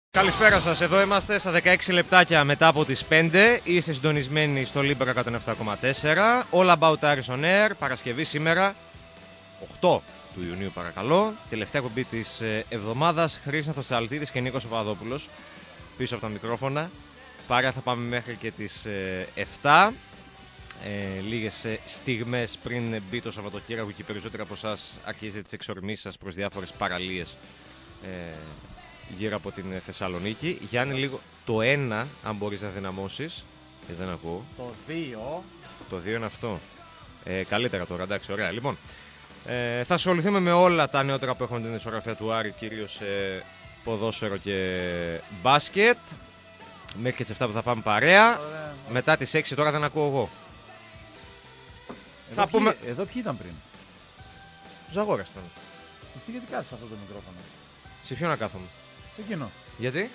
Καλησπέρα σας, εδώ είμαστε στα 16 λεπτάκια μετά από τις 5. Είστε συντονισμένοι στο Libra 107,4. All About Aris on Air, Παρασκευή σήμερα, 8 του Ιουνίου παρακαλώ. Τελευταία εκπομπή της εβδομάδας. Χρήστος Τσαλτίδης και Νίκος Παπαδόπουλος πίσω από τα μικρόφωνα. Παρέα θα πάμε μέχρι και τις 7. Λίγες στιγμές πριν μπει το Σαββατοκύριακο και οι περισσότεροι από εσάς αρχίζετε τις εξορμήσεις σας προς διάφορες παραλίες γύρω από την Θεσσαλονίκη. Γιάννη, λίγο το 1, αν μπορείς να δυναμώσεις. Δεν ακούω. Το 2. Το 2 είναι αυτό. Καλύτερα τώρα, εντάξει, ωραία. Λοιπόν, θα ασχοληθούμε με όλα τα νεότερα που έχουμε την ισογραφία του Άρη, κυρίως ποδόσφαιρο και μπάσκετ. Μέχρι και τις 7 που θα πάμε παρέα. Ωραία. Μετά τις 6 τώρα δεν ακούω εγώ. Εδώ ποιοι ήταν πριν? Ζαγόρας ήταν. Εσύ γιατί κάθεσαι αυτό το μικρόφωνο? Σε ποιο να κάθομαι? Σε εκείνο. Γιατί?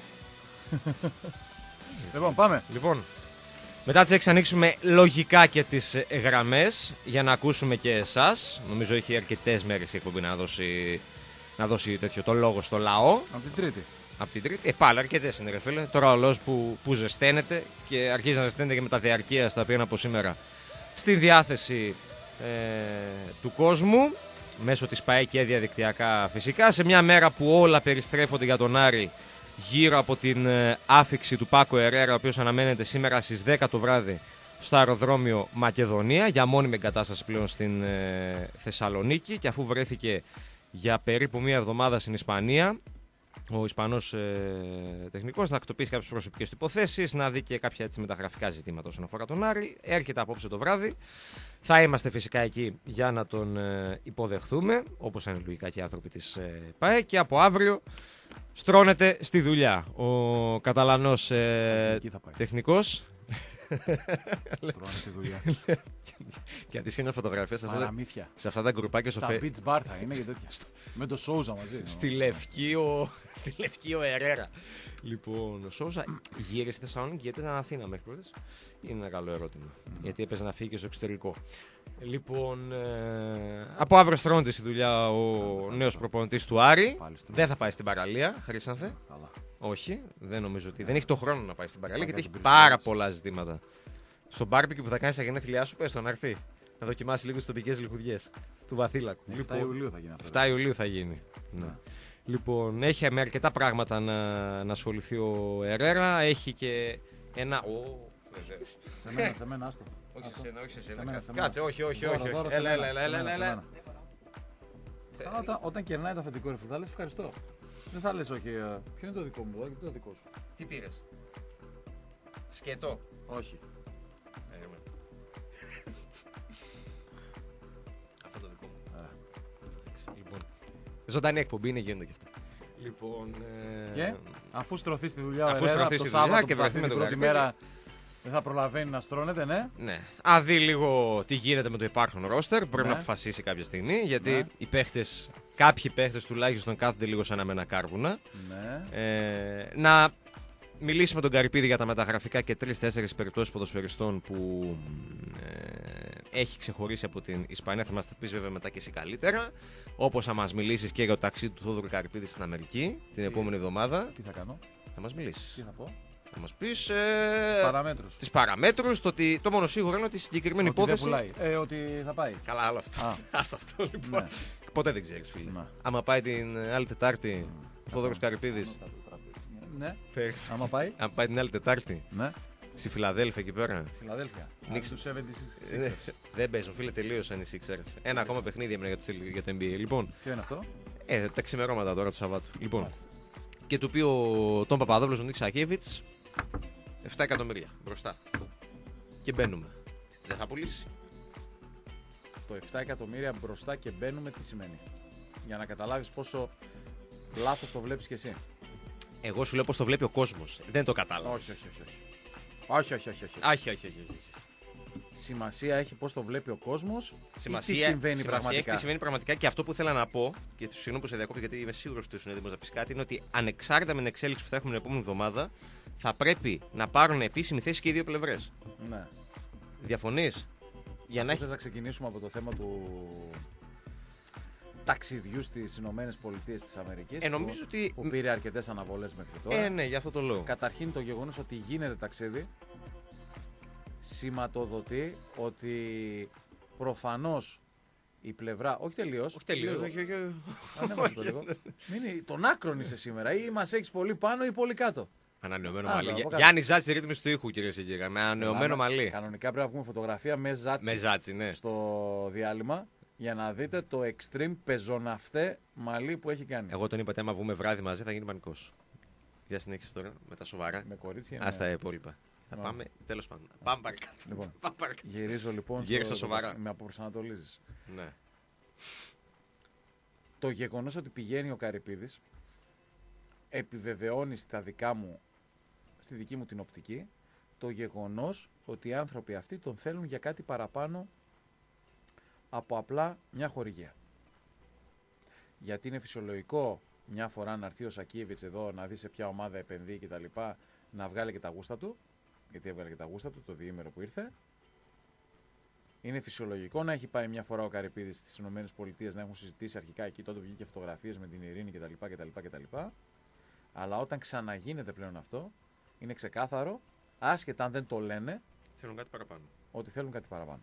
Λοιπόν, πάμε. Λοιπόν, μετά τις 6 ανοίξουμε λογικά και τις γραμμές για να ακούσουμε και εσάς. Νομίζω έχει αρκετές μέρες η εκπομπή να δώσει τέτοιο το λόγο στο λαό. Από την Τρίτη. Από την Τρίτη. Πάλι αρκετές είναι, ρε φίλε. Τώρα ο λαός που ζεσταίνεται και αρχίζει να ζεσταίνεται και με τα διαρκεία τα οποία είναι από σήμερα στη διάθεση του κόσμου. Μέσω της ΠΑΕ και διαδικτυακά φυσικά. Σε μια μέρα που όλα περιστρέφονται για τον Άρη γύρω από την άφιξη του Πάκο Ερέρα, ο οποίος αναμένεται σήμερα στις 10 το βράδυ στο αεροδρόμιο Μακεδονία για μόνιμη εγκατάσταση πλέον στην Θεσσαλονίκη, και αφού βρέθηκε για περίπου μία εβδομάδα στην Ισπανία ο Ισπανός τεχνικός να τακτοποιήσει κάποιες προσωπικές του υποθέσεις, να δει και κάποια έτσι μεταγραφικά ζητήματα όσον αφορά τον Άρη. Έρχεται απόψε το βράδυ. Θα είμαστε φυσικά εκεί για να τον υποδεχθούμε, όπως είναι λογικά και οι άνθρωποι της ΠΑΕ, και από αύριο στρώνεται στη δουλειά ο Καταλανός τεχνικός. Στρώνεται στη δουλειά. Και αντίστοιχα μια φωτογραφία σε αυτά τα γκρουπάκια στα beach bar θα είναι και τέτοια. Με το Σόουζα μαζί. Στη Λευκή ο Ερέρα. Λοιπόν, ο Σόουζα γύρισε στη Θεσσαλονίκη γιατί ήταν Αθήνα μέχρι πρώτης? Είναι ένα καλό ερώτημα. Γιατί έπαιζε να φύγει και στο εξωτερικό. Λοιπόν, από αύριο στρώνεται στη δουλειά ο νέος προπονητής του Άρη. Δεν θα πάει στην παραλία, Χρήσανθε. Όχι, δεν νομίζω ότι. Δεν έχει το χρόνο να πάει στην παραλία γιατί έχει πάρα πολλά ζητήματα. Στο μπάρμπικι που θα κάνει στα γενέθλιά σου, πες το να έρθει. Να δοκιμάσει λίγο τις τοπικές λιχουδιές του Βαθύλακου. 7 Ιουλίου θα γίνει αυτό. 7 Ιουλίου θα γίνει. Ναι. Λοιπόν, έχει με αρκετά πράγματα να ασχοληθεί ο Ερέρα. Έχει και ένα. Σε μένα, άστο. Όχι σε σένα. Κάτσε, όχι. Έλα. Όταν κερνάει το αφεντικό ρεύμα, θα λες ευχαριστώ. Δεν θα λες όχι. Ποιο είναι το δικό μου, ποιο είναι το δικό σου? Τι πήρες? Σκέτο. Όχι. Αυτό το δικό μου. Λοιπόν, ζωντανή εκπομπή είναι, γίνονται και αυτά. Λοιπόν, και αφού στρωθεί στη δουλειά ο Ερέρα, το Σάββατο και βρεθεί με την πρώτη μέρα, δεν θα προλαβαίνει να στρώνεται, ναι. Ναι. Αν δει λίγο τι γίνεται με το υπάρχον ρόστερ, πρέπει να αποφασίσει κάποια στιγμή. Γιατί οι παίχτες, κάποιοι παίχτες τουλάχιστον κάθονται λίγο σαν αμένα κάρβουνα. Ναι. Να μιλήσει με τον Καρυπίδη για τα μεταγραφικά και 3-4 περιπτώσεις ποδοσφαιριστών που έχει ξεχωρίσει από την Ισπανία. Θα μας τα πεις βέβαια μετά και εσύ καλύτερα. Όπως θα μας μιλήσεις και για το ταξίδι του Θόδωρου Καρυπίδη στην Αμερική την επόμενη εβδομάδα. Τι θα κάνω? Θα μας μιλήσεις. Τι θα πω? Θα μας πεις τις παραμέτρους, το μόνο σίγουρο είναι ότι η συγκεκριμένη υπόθεση. Δεν πουλάει. Ότι θα πάει. Καλά, άλλο αυτό. Άστα αυτό λοιπόν. Ναι. Ποτέ δεν ξέρεις, φίλε. Ναι. Άμα πάει την άλλη Τετάρτη ο Θόδωρος Καρυπίδης. Ναι. Άμα πάει την άλλη Τετάρτη. Ναι. Στη Φιλαδέλφια εκεί πέρα. Φιλαδέλφια. Νίξτε του 76ers. Δεν παίζουν, φίλε, τελείωσαν οι Sixers. Ένα ακόμα παιχνίδι έμεινε για το NBA. Λοιπόν. Ποιο είναι αυτό? Τα ξημερώματα τώρα του Σαββάτου. Λοιπόν. Και του πει τον Παπαδόπουλο, τον Νίκ Σακέβιτς, 7 εκατομμύρια μπροστά. Και μπαίνουμε. Δεν θα πουλήσει. Το 7 εκατομμύρια μπροστά και μπαίνουμε τι σημαίνει? Για να καταλάβεις πόσο λάθος το βλέπεις κι εσύ. Εγώ σου λέω πως το βλέπει ο κόσμος. Δεν το κατάλαβα. Όχι. Σημασία έχει πώς το βλέπει ο κόσμος. Τι συμβαίνει πραγματικά. Τι συμβαίνει πραγματικά, και αυτό που ήθελα να πω, και συγγνώμη που σε διακόπτω γιατί είμαι σίγουρος ότι ήσουν έτοιμος να πεις κάτι, είναι ότι ανεξάρτητα με την εξέλιξη που θα έχουμε την επόμενη εβδομάδα, θα πρέπει να πάρουν επίσημη θέση και οι δύο πλευρές. Ναι. Διαφωνείς? Θες να ξεκινήσουμε από το θέμα ταξιδιού στις Ηνωμένες Πολιτείες της Αμερικής. Νομίζω ότι. Που πήρε αρκετές αναβολές μέχρι τώρα. Ναι, για αυτό το λόγο. Καταρχήν το γεγονός ότι γίνεται ταξίδι σηματοδοτεί ότι προφανώς η πλευρά. Όχι τελείως. Όχι τελείως. Ανέβασε το λίγο. Τον άκρον είσαι σήμερα. Ή μας έχεις πολύ πάνω ή πολύ κάτω. Ανανεωμένο μαλλί. Γιάννη Ζάτση, ρύθμιση του ήχου, κυρίες και κύριοι. Με ανανεωμένο μαλλί. Κανονικά πρέπει να βγούμε φωτογραφία με Ζάτση, ναι. Στο διάλειμμα για να δείτε το extreme πεζοναυτέ μαλλί που έχει κάνει. Εγώ τον είπα ότι άμα βγούμε βράδυ μαζί θα γίνει πανικός. Για συνέχισε τώρα με τα σοβαρά. Με κορίτσια. Ας τα υπόλοιπα. Θα πάμε, τέλος πάντων. Πάμε παρακάτω. Λοιπόν, γυρίζω λοιπόν σοβαρά. Με αποπροσανατολίζεις. Ναι. Το γεγονός ότι πηγαίνει ο Καρυπίδης επιβεβαιώνει στη δική μου την οπτική, το γεγονός ότι οι άνθρωποι αυτοί τον θέλουν για κάτι παραπάνω από απλά μια χορηγία. Γιατί είναι φυσιολογικό μια φορά να έρθει ο Σακίεβιτς εδώ να δει σε ποια ομάδα επενδύει κτλ. Να βγάλει και τα γούστα του, γιατί έβγαλε και τα γούστα του το διήμερο που ήρθε. Είναι φυσιολογικό να έχει πάει μια φορά ο Καρυπίδης στις ΗΠΑ, να έχουν συζητήσει αρχικά εκεί, τότε βγήκε φωτογραφίες με την Ειρήνη κτλ. Αλλά όταν ξαναγίνεται πλέον αυτό, είναι ξεκάθαρο, άσχετα αν δεν το λένε, θέλουν κάτι παραπάνω. Ότι θέλουν κάτι παραπάνω.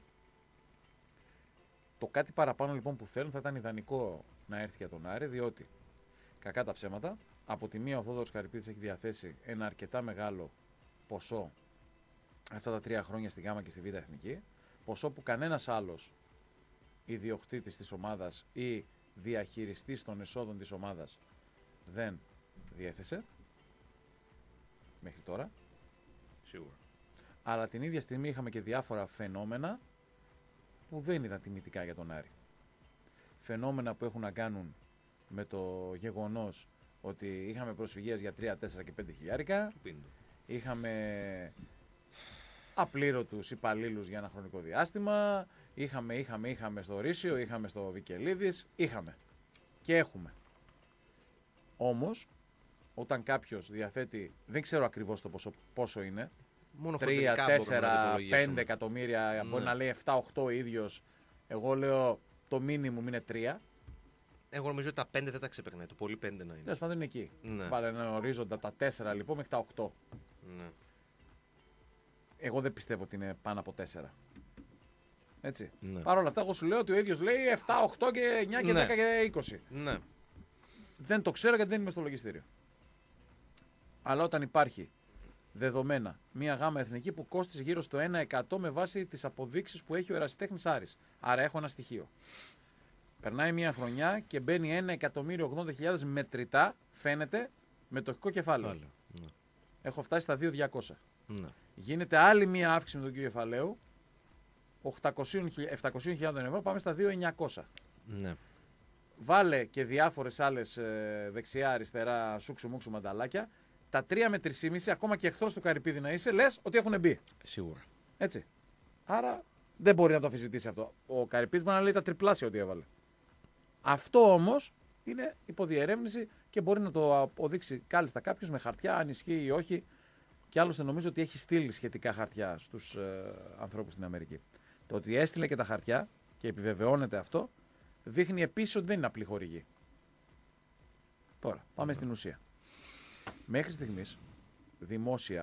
Το κάτι παραπάνω λοιπόν που θέλουν θα ήταν ιδανικό να έρθει για τον Άρη, διότι κακά τα ψέματα, από τη μία ο Θόδωρος Καρυπίδης έχει διαθέσει ένα αρκετά μεγάλο ποσό αυτά τα 3 χρόνια στη Γάμα και στη Β' Εθνική, ποσό που κανένας άλλος ιδιοκτήτης της ομάδας ή διαχειριστής των εσόδων της ομάδας δεν διέθεσε μέχρι τώρα. Σίγουρα. Αλλά την ίδια στιγμή είχαμε και διάφορα φαινόμενα που δεν ήταν τιμητικά για τον Άρη. Φαινόμενα που έχουν να κάνουν με το γεγονός ότι είχαμε προσφυγές για 3, 4 και 5 χιλιάρικα. Είχαμε απλήρωτους υπαλλήλους για ένα χρονικό διάστημα. Είχαμε στο Ρήσιο, είχαμε στο Βικελίδης. Είχαμε. Και έχουμε. Όμως, όταν κάποιος διαθέτει, δεν ξέρω ακριβώς το πόσο είναι, μόνο 3, 4, 5 εκατομμύρια, μπορεί να λέει 7, 8 ίδιος. Εγώ λέω το μίνιμουμ είναι 3. Εγώ νομίζω ότι τα 5 δεν τα ξεπερνάει, το πολύ 5 να είναι. Τέλος πάντων είναι εκεί. Ναι. Βάλε ένα ορίζοντα τα 4 λοιπόν μέχρι τα 8. Ναι. Εγώ δεν πιστεύω ότι είναι πάνω από 4. Έτσι. Ναι. Παρ' όλα αυτά, εγώ σου λέω ότι ο ίδιος λέει 7, 8 και 9 και 10 και 20. Ναι. Δεν το ξέρω γιατί δεν είμαι στο λογιστήριο. Αλλά όταν υπάρχει δεδομένα μια γάμα εθνική που κόστησε γύρω στο 1% με βάση τις αποδείξεις που έχει ο ερασιτέχνης Άρης. Άρα έχω ένα στοιχείο. Περνάει μια χρονιά και μπαίνει 1.080.000 μετρητά, φαίνεται, μετοχικό κεφάλαιο. Ναι. Έχω φτάσει στα 2.200. Ναι. άλλη μια αύξηση με το κεφαλαίου, 700.000 ευρώ, πάμε στα 2.900. Ναι. Βάλε και διάφορες άλλες δεξιά, αριστερά, σούξου μουξου μανταλάκια. Τα 3 με 3,5, ακόμα και εχθρός του Καρυπίδη να είσαι, λες ότι έχουν μπει. Σίγουρα. Έτσι. Άρα δεν μπορεί να το αμφισβητήσει αυτό. Ο Καρυπίδης μπορεί να λέει τα τριπλάσια ότι έβαλε. Αυτό όμως είναι υποδιερεύνηση και μπορεί να το αποδείξει κάλλιστα κάποιος με χαρτιά, αν ισχύει ή όχι. Και άλλωστε νομίζω ότι έχει στείλει σχετικά χαρτιά στους ανθρώπους στην Αμερική. Το ότι έστειλε και τα χαρτιά και επιβεβαιώνεται αυτό, δείχνει επίσης ότι δεν είναι απλή χορηγή. Τώρα, πάμε στην ουσία. Μέχρι στιγμής, δημόσια,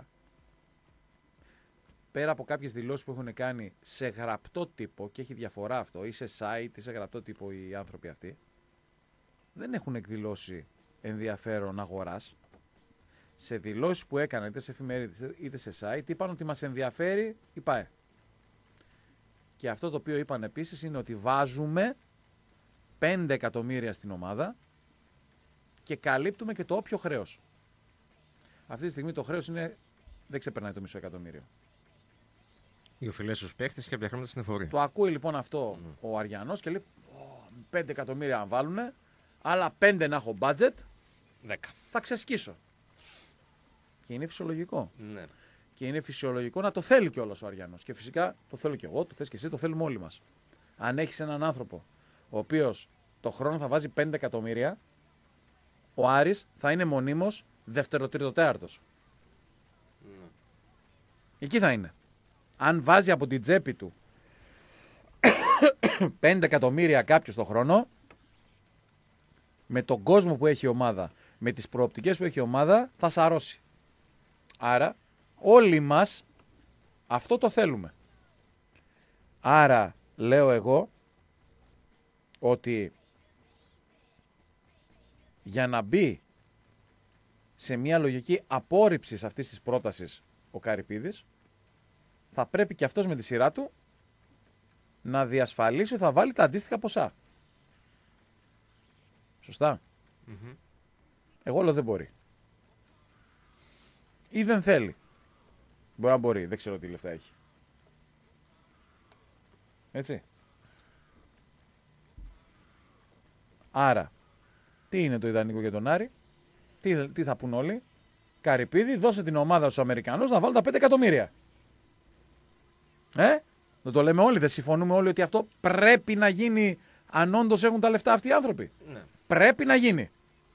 πέρα από κάποιες δηλώσεις που έχουν κάνει σε γραπτό τύπο, και έχει διαφορά αυτό, ή σε site ή σε γραπτό τύπο οι άνθρωποι αυτοί, δεν έχουν εκδηλώσει ενδιαφέρον αγοράς. Σε δηλώσεις που έκαναν είτε σε εφημερίδες είτε σε site, είπαν ότι μας ενδιαφέρει η ΠΑΕ. Και αυτό το οποίο είπαν επίσης είναι ότι βάζουμε 5 εκατομμύρια στην ομάδα και καλύπτουμε και το όποιο χρέος. Αυτή τη στιγμή το χρέος δεν ξεπερνάει το μισό εκατομμύριο. Οι οφειλές στους παίχτες και κάποια χρήματα στην εφορία. Το ακούει λοιπόν αυτό ο Αριανός και λέει 5 εκατομμύρια αν βάλουνε, άλλα 5 να έχω budget, 10. Θα ξεσκίσω. Και είναι φυσιολογικό. Ναι. Και είναι φυσιολογικό να το θέλει κιόλας ο Αριανός. Και φυσικά το θέλω κι εγώ, το θες κι εσύ, το θέλουμε όλοι μας. Αν έχεις έναν άνθρωπο ο οποίος το χρόνο θα βάζει 5 εκατομμύρια, ο Άρης θα είναι μονίμως δεύτερο-τρίτο-τέταρτος. Ναι. Εκεί θα είναι. Αν βάζει από την τσέπη του 5 εκατομμύρια κάποιος το χρόνο, με τον κόσμο που έχει η ομάδα, με τις προοπτικές που έχει η ομάδα, θα σαρώσει. Άρα όλοι μας αυτό το θέλουμε. Άρα λέω εγώ ότι για να μπει σε μια λογική απόρριψης αυτής της πρότασης ο Καρυπίδης, θα πρέπει και αυτός με τη σειρά του να διασφαλίσει ότι θα βάλει τα αντίστοιχα ποσά. Σωστά. Mm-hmm. Εγώ λέω δεν μπορεί. Ή δεν θέλει. Μπορεί να μπορεί, δεν ξέρω τι λεφτά έχει. Έτσι. Άρα, τι είναι το ιδανικό για τον Άρη, τι θα πούν όλοι. Καρυπίδη, δώσε την ομάδα στους Αμερικανούς να βάλουν τα 5 εκατομμύρια. Δεν το λέμε όλοι, δεν συμφωνούμε όλοι ότι αυτό πρέπει να γίνει αν όντως έχουν τα λεφτά αυτοί οι άνθρωποι. Ναι. Πρέπει να γίνει.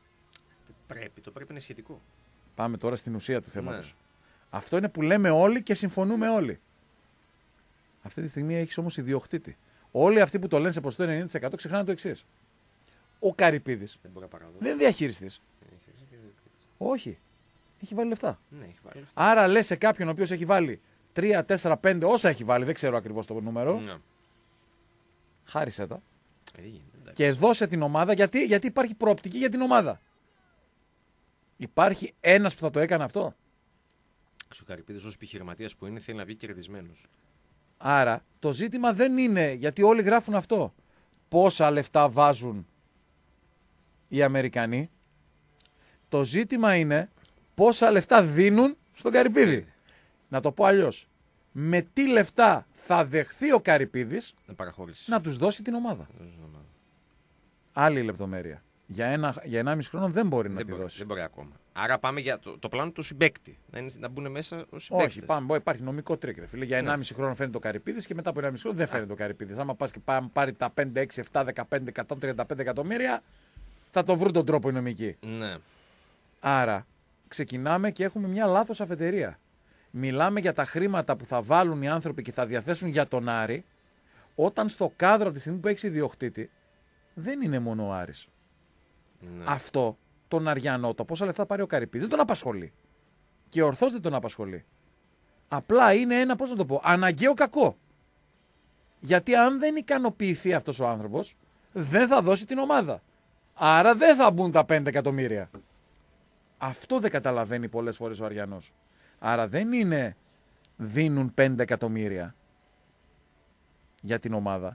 Το πρέπει είναι σχετικό. Πάμε τώρα στην ουσία του θέματος. Ναι. Αυτό είναι που λέμε όλοι και συμφωνούμε όλοι. Αυτή τη στιγμή έχεις όμως ιδιοκτήτη. Όλοι αυτοί που το λένε σε ποσοστό 90% ξεχνάνε το εξής. Ο Καρυπίδης δεν είναι διαχειριστής. Όχι. Έχει βάλει λεφτά. Ναι, έχει βάλει λεφτά. Άρα λες σε κάποιον ο οποίος έχει βάλει 3, 4, 5, όσα έχει βάλει, δεν ξέρω ακριβώς το νούμερο, Ναι. χάρισε τα Εντάξει. και δώσε την ομάδα. Γιατί υπάρχει προοπτική για την ομάδα. Υπάρχει ένας που θα το έκανε αυτό. Ο Καρυπίδης ως επιχειρηματίας που είναι θέλει να βγει κερδισμένος. Άρα το ζήτημα δεν είναι, γιατί όλοι γράφουν αυτό, πόσα λεφτά βάζουν οι Αμερικανοί. Το ζήτημα είναι πόσα λεφτά δίνουν στον Καρυπίδη. Να το πω αλλιώς. Με τι λεφτά θα δεχθεί ο Καρυπίδης Να παραχωρήσει. να τους δώσει την ομάδα. Άλλη λεπτομέρεια. Για 1,5 χρόνο δεν μπορεί να τη δώσει. Δεν μπορεί ακόμα. Άρα πάμε για το πλάνο του συμπαίκτη. Να μπουν μέσα ο συμπαίκτης. Όχι, πάμε, υπάρχει νομικό τρίκ, ρε φίλε. Για 1,5 χρόνο φαίνεται ο Καρυπίδης και μετά από 1,5 χρόνο δεν φαίνεται ο Καρυπίδης. Άμα πας και πάρει τα 5, 6, 7, 15, 135 εκατομμύρια, θα το βρουν τον τρόπο οι νομικοί. Ναι. Άρα ξεκινάμε και έχουμε μια λάθος αφετηρία. Μιλάμε για τα χρήματα που θα βάλουν οι άνθρωποι και θα διαθέσουν για τον Άρη, όταν στο κάδρο από τη στιγμή που έχει ιδιοκτήτη δεν είναι μόνο ο Άρης. Ναι. Αυτό τον Αριανό, το πόσα λεφτά πάρει ο Καρυπίδης, δεν τον απασχολεί. Και ορθώς δεν τον απασχολεί. Απλά είναι ένα, πώς να το πω, αναγκαίο κακό. Γιατί αν δεν ικανοποιηθεί αυτός ο άνθρωπος, δεν θα δώσει την ομάδα. Άρα δεν θα μπουν τα 5 εκατομμύρια. Αυτό δεν καταλαβαίνει πολλές φορές ο Αριανός. Άρα δεν είναι δίνουν 5 εκατομμύρια για την ομάδα.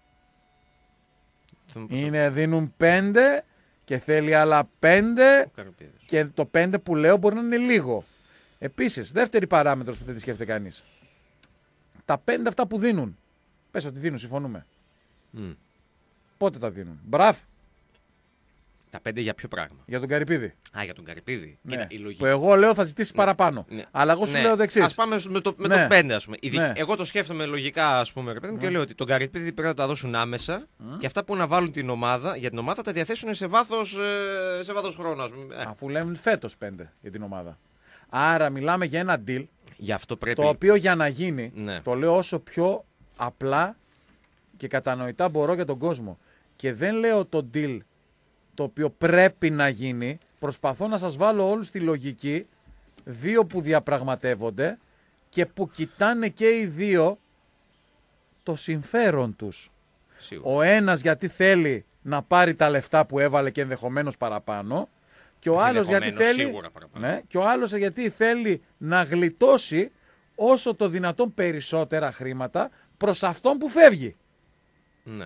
Είναι δίνουν 5 και θέλει άλλα 5 και το 5 που λέω μπορεί να είναι λίγο. Επίσης, δεύτερη παράμετρος που δεν τη σκέφτεται κανείς. Τα 5 αυτά που δίνουν, πες ότι δίνουν, συμφωνούμε. Πότε τα δίνουν? Μπραφ. Τα 5 για ποιο πράγμα? Για τον Καρυπίδη. Α, για τον Καρυπίδη. Ναι. Κοίτα, η λογική. Που εγώ λέω θα ζητήσει παραπάνω. Ναι. Αλλά εγώ σου λέω το εξής. Ας πάμε με το 5, ας πούμε. Ναι. Εγώ το σκέφτομαι λογικά, ας πούμε, και λέω ότι τον Καρυπίδη πρέπει να τα δώσουν άμεσα και αυτά που να βάλουν την ομάδα, για την ομάδα τα διαθέσουν σε βάθος χρόνου, ας πούμε. Αφού λέμε φέτος 5 για την ομάδα. Άρα μιλάμε για ένα deal. Γι' αυτό πρέπει. Το οποίο για να γίνει, Ναι. το λέω όσο πιο απλά και κατανοητά μπορώ για τον κόσμο. Και δεν λέω το deal το οποίο πρέπει να γίνει. Προσπαθώ να σας βάλω όλους στη λογική, δύο που διαπραγματεύονται και που κοιτάνε και οι δύο το συμφέρον τους. Σίγουρα. Ο ένας γιατί θέλει να πάρει τα λεφτά που έβαλε και ενδεχομένως παραπάνω, και ο άλλος γιατί θέλει, σίγουρα παραπάνω. ναι, και ο άλλος γιατί θέλει να γλιτώσει όσο το δυνατόν περισσότερα χρήματα προς αυτόν που φεύγει. Ναι.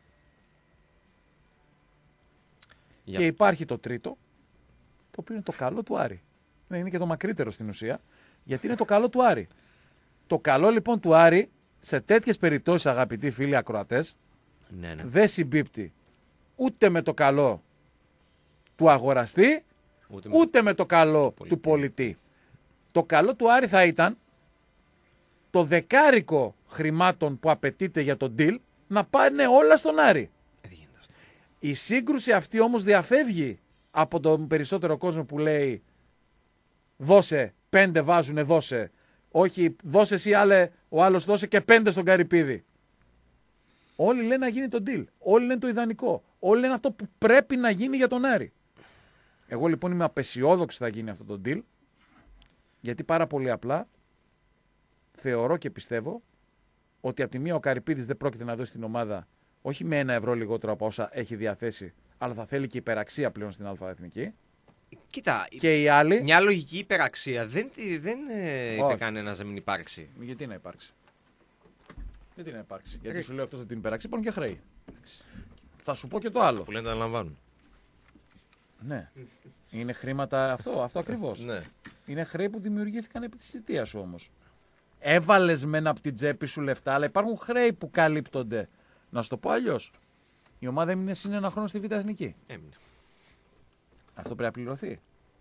Και υπάρχει το τρίτο, το οποίο είναι το καλό του Άρη. Ναι, είναι και το μακρύτερο στην ουσία, γιατί είναι το καλό του Άρη. Το καλό λοιπόν του Άρη, σε τέτοιες περιπτώσεις, αγαπητοί φίλοι ακροατές, Ναι. δεν συμπίπτει ούτε με το καλό του αγοραστή, ούτε με το καλό του πολιτή. Το καλό του Άρη θα ήταν το δεκάρικο χρημάτων που απαιτείται για τον deal να πάνε όλα στον Άρη. Η σύγκρουση αυτή όμως διαφεύγει από τον περισσότερο κόσμο που λέει δώσε, 5 βάζουνε, δώσε. Όχι, δώσε εσύ ο άλλος δώσε και 5 στον Καρυπίδη. Όλοι λένε να γίνει το deal. Όλοι λένε το ιδανικό. Όλοι λένε αυτό που πρέπει να γίνει για τον Άρη. Εγώ λοιπόν είμαι απεσιόδοξο θα γίνει αυτό το deal, γιατί πάρα πολύ απλά θεωρώ και πιστεύω ότι από τη μία ο Καρυπίδης δεν πρόκειται να δώσει την ομάδα όχι με 1 ευρώ λιγότερο από όσα έχει διαθέσει, αλλά θα θέλει και υπεραξία πλέον στην ΑΕθνική. Κοίτα, Και οι άλλοι. μια λογική υπεραξία δεν είπε κανένας να μην υπάρξει. Γιατί να υπάρξει. Γιατί να υπάρξει. Γιατί σου λέω εκτός από την υπεραξία υπάρχουν και χρέη. Θα σου πω και το άλλο. Που λένε τα αναλαμβάνουν. Ναι. Είναι χρήματα αυτό ακριβώς. Ναι. Είναι χρέη που δημιουργήθηκαν επί της θητείας σου όμως. Έβαλες μένα από την τσέπη σου λεφτά, αλλά υπάρχουν χρέη που καλύπτονται. Να σου το πω αλλιώς. Η ομάδα έμεινε συν 1 χρόνο στη Β' Εθνική. Έμεινε. Αυτό πρέπει να πληρωθεί.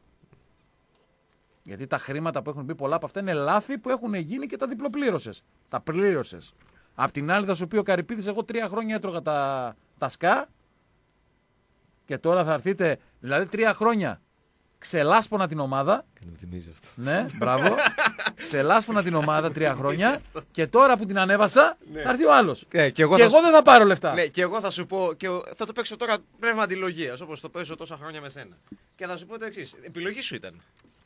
Γιατί τα χρήματα που έχουν μπει πολλά από αυτά είναι λάθη που έχουν γίνει και τα διπλοπλήρωσες. Τα πλήρωσες. Απ' την άλλη θα σου πει ο Καρυπίδης, εγώ 3 χρόνια έτρωγα τα σκά και τώρα θα έρθετε, δηλαδή 3 χρόνια ξελάσπονα την ομάδα. Μου θυμίζει αυτό. Ναι, μπράβο. Ξελάσπονα την ομάδα 3 χρόνια και τώρα που την ανέβασα θα έρθει ο άλλος. Και εγώ δεν θα πάρω λεφτά. Ναι, και εγώ θα σου πω, και θα το παίξω τώρα πνεύμα αντιλογίας, όπως το παίζω τόσα χρόνια με σένα. Και θα σου πω το εξής. Επιλογή σου ήταν.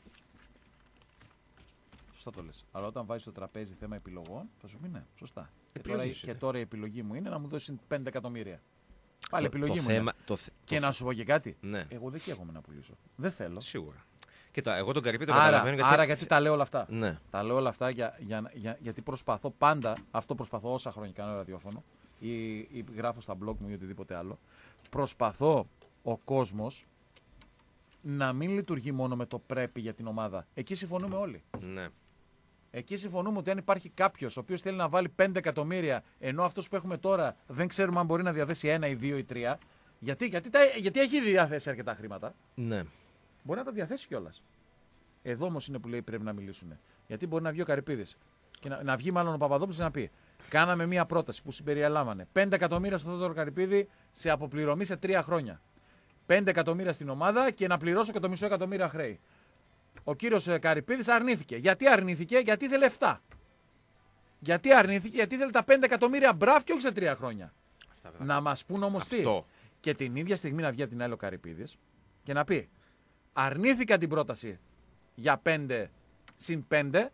Σωστά το λες. Αλλά όταν βάζεις στο τραπέζι θέμα επιλογών, θα σου πει ναι, σωστά. Και τώρα η επιλογή μου είναι να μου δώσει 5 εκατομμύρια. Πάλι επιλογή μου είναι. Και να σου πω και κάτι. Ναι. Εγώ δεν καίγομαι να πουλήσω. Δεν θέλω. Σίγουρα. Κοίτα, εγώ τον Καρυπίδη το καταλαβαίνω. Άρα γιατί τα λέω όλα αυτά. Ναι. Τα λέω όλα αυτά γιατί προσπαθώ πάντα, αυτό προσπαθώ όσα χρόνια κάνω ραδιόφωνο ή γράφω στα blog μου ή οτιδήποτε άλλο. Προσπαθώ ο κόσμος να μην λειτουργεί μόνο με το πρέπει για την ομάδα. Εκεί συμφωνούμε όλοι. Ναι. Εκεί συμφωνούμε ότι αν υπάρχει κάποιος ο οποίος θέλει να βάλει 5 εκατομμύρια, ενώ αυτός που έχουμε τώρα δεν ξέρουμε αν μπορεί να διαθέσει 1 ή 2 ή 3, γιατί έχει διαθέσει αρκετά χρήματα. Ναι. Μπορεί να τα διαθέσει κιόλας. Εδώ όμως είναι που λέει πρέπει να μιλήσουν. Γιατί μπορεί να βγει ο Καρυπίδης και να βγει μάλλον ο Παπαδόπουλος να πει: κάναμε μία πρόταση που συμπεριελάμβανε 5 εκατομμύρια στον Θόδωρο Καρυπίδη σε αποπληρωμή σε 3 χρόνια. 5 εκατομμύρια στην ομάδα και να πληρώσω και το μισό εκατομμύριο χρέη. Ο κύριος Καρυπίδης αρνήθηκε. Γιατί αρνήθηκε? Γιατί ήθελε 7. Γιατί αρνήθηκε? Γιατί ήθελε τα 5 εκατομμύρια μπραφ και όχι σε 3 χρόνια. Να μας πούν όμως τι. Και την ίδια στιγμή να βγει από την άλλη ο Καρυπίδης και να πει: αρνήθηκα την πρόταση για 5 συν 5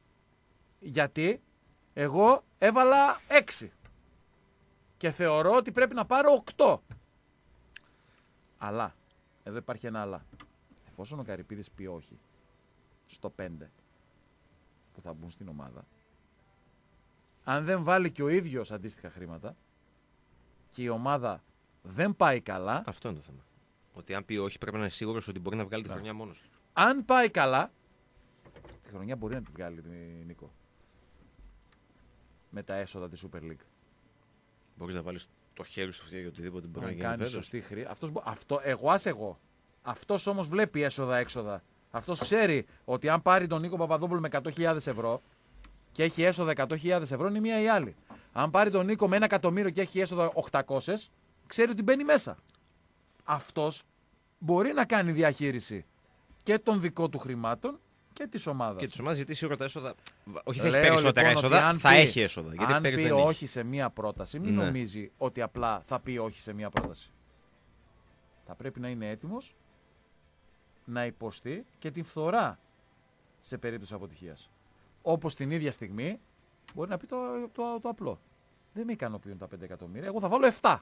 γιατί εγώ έβαλα 6 και θεωρώ ότι πρέπει να πάρω 8. Αλλά, εδώ υπάρχει ένα αλλά. Εφόσον ο Καρυπίδης πει όχι στο 5 που θα μπουν στην ομάδα, αν δεν βάλει και ο ίδιος αντίστοιχα χρήματα και η ομάδα δεν πάει καλά. Αυτό είναι το θέμα. Ότι αν πει όχι, πρέπει να είναι σίγουρος ότι μπορεί να βγάλει τη χρονιά μόνος του. Αν πάει καλά, τη χρονιά μπορεί να τη βγάλει, Νίκο. Με τα έσοδα της Super League. Μπορείς να βάλεις το χέρι στο φτιάχνει για οτιδήποτε μπορεί να γίνει. Αν κάνει σωστή χρήση. Εγώ. Αυτός όμως βλέπει έσοδα-έξοδα. Αυτός ξέρει ότι αν πάρει τον Νίκο Παπαδόπουλο με 100.000 ευρώ και έχει έσοδα 100.000 ευρώ, είναι μία ή άλλη. Αν πάρει τον Νίκο με 1 εκατομμύριο και έχει έσοδα 800, ξέρει ότι μπαίνει μέσα. Αυτός μπορεί να κάνει διαχείριση και των δικών του χρημάτων και της ομάδας. Και της ομάδας, γιατί σίγουρα τα έσοδα. Όχι, θα έχει περισσότερα έσοδα, θα έχει έσοδα. Γιατί αν πει δεν όχι σε μία πρόταση, μην νομίζει ότι απλά θα πει όχι σε μία πρόταση. Θα πρέπει να είναι έτοιμος να υποστεί και την φθορά σε περίπτωση αποτυχίας. Όπως την ίδια στιγμή μπορεί να πει το απλό. Δεν με ικανοποιούν τα 5 εκατομμύρια, εγώ θα βάλω 7.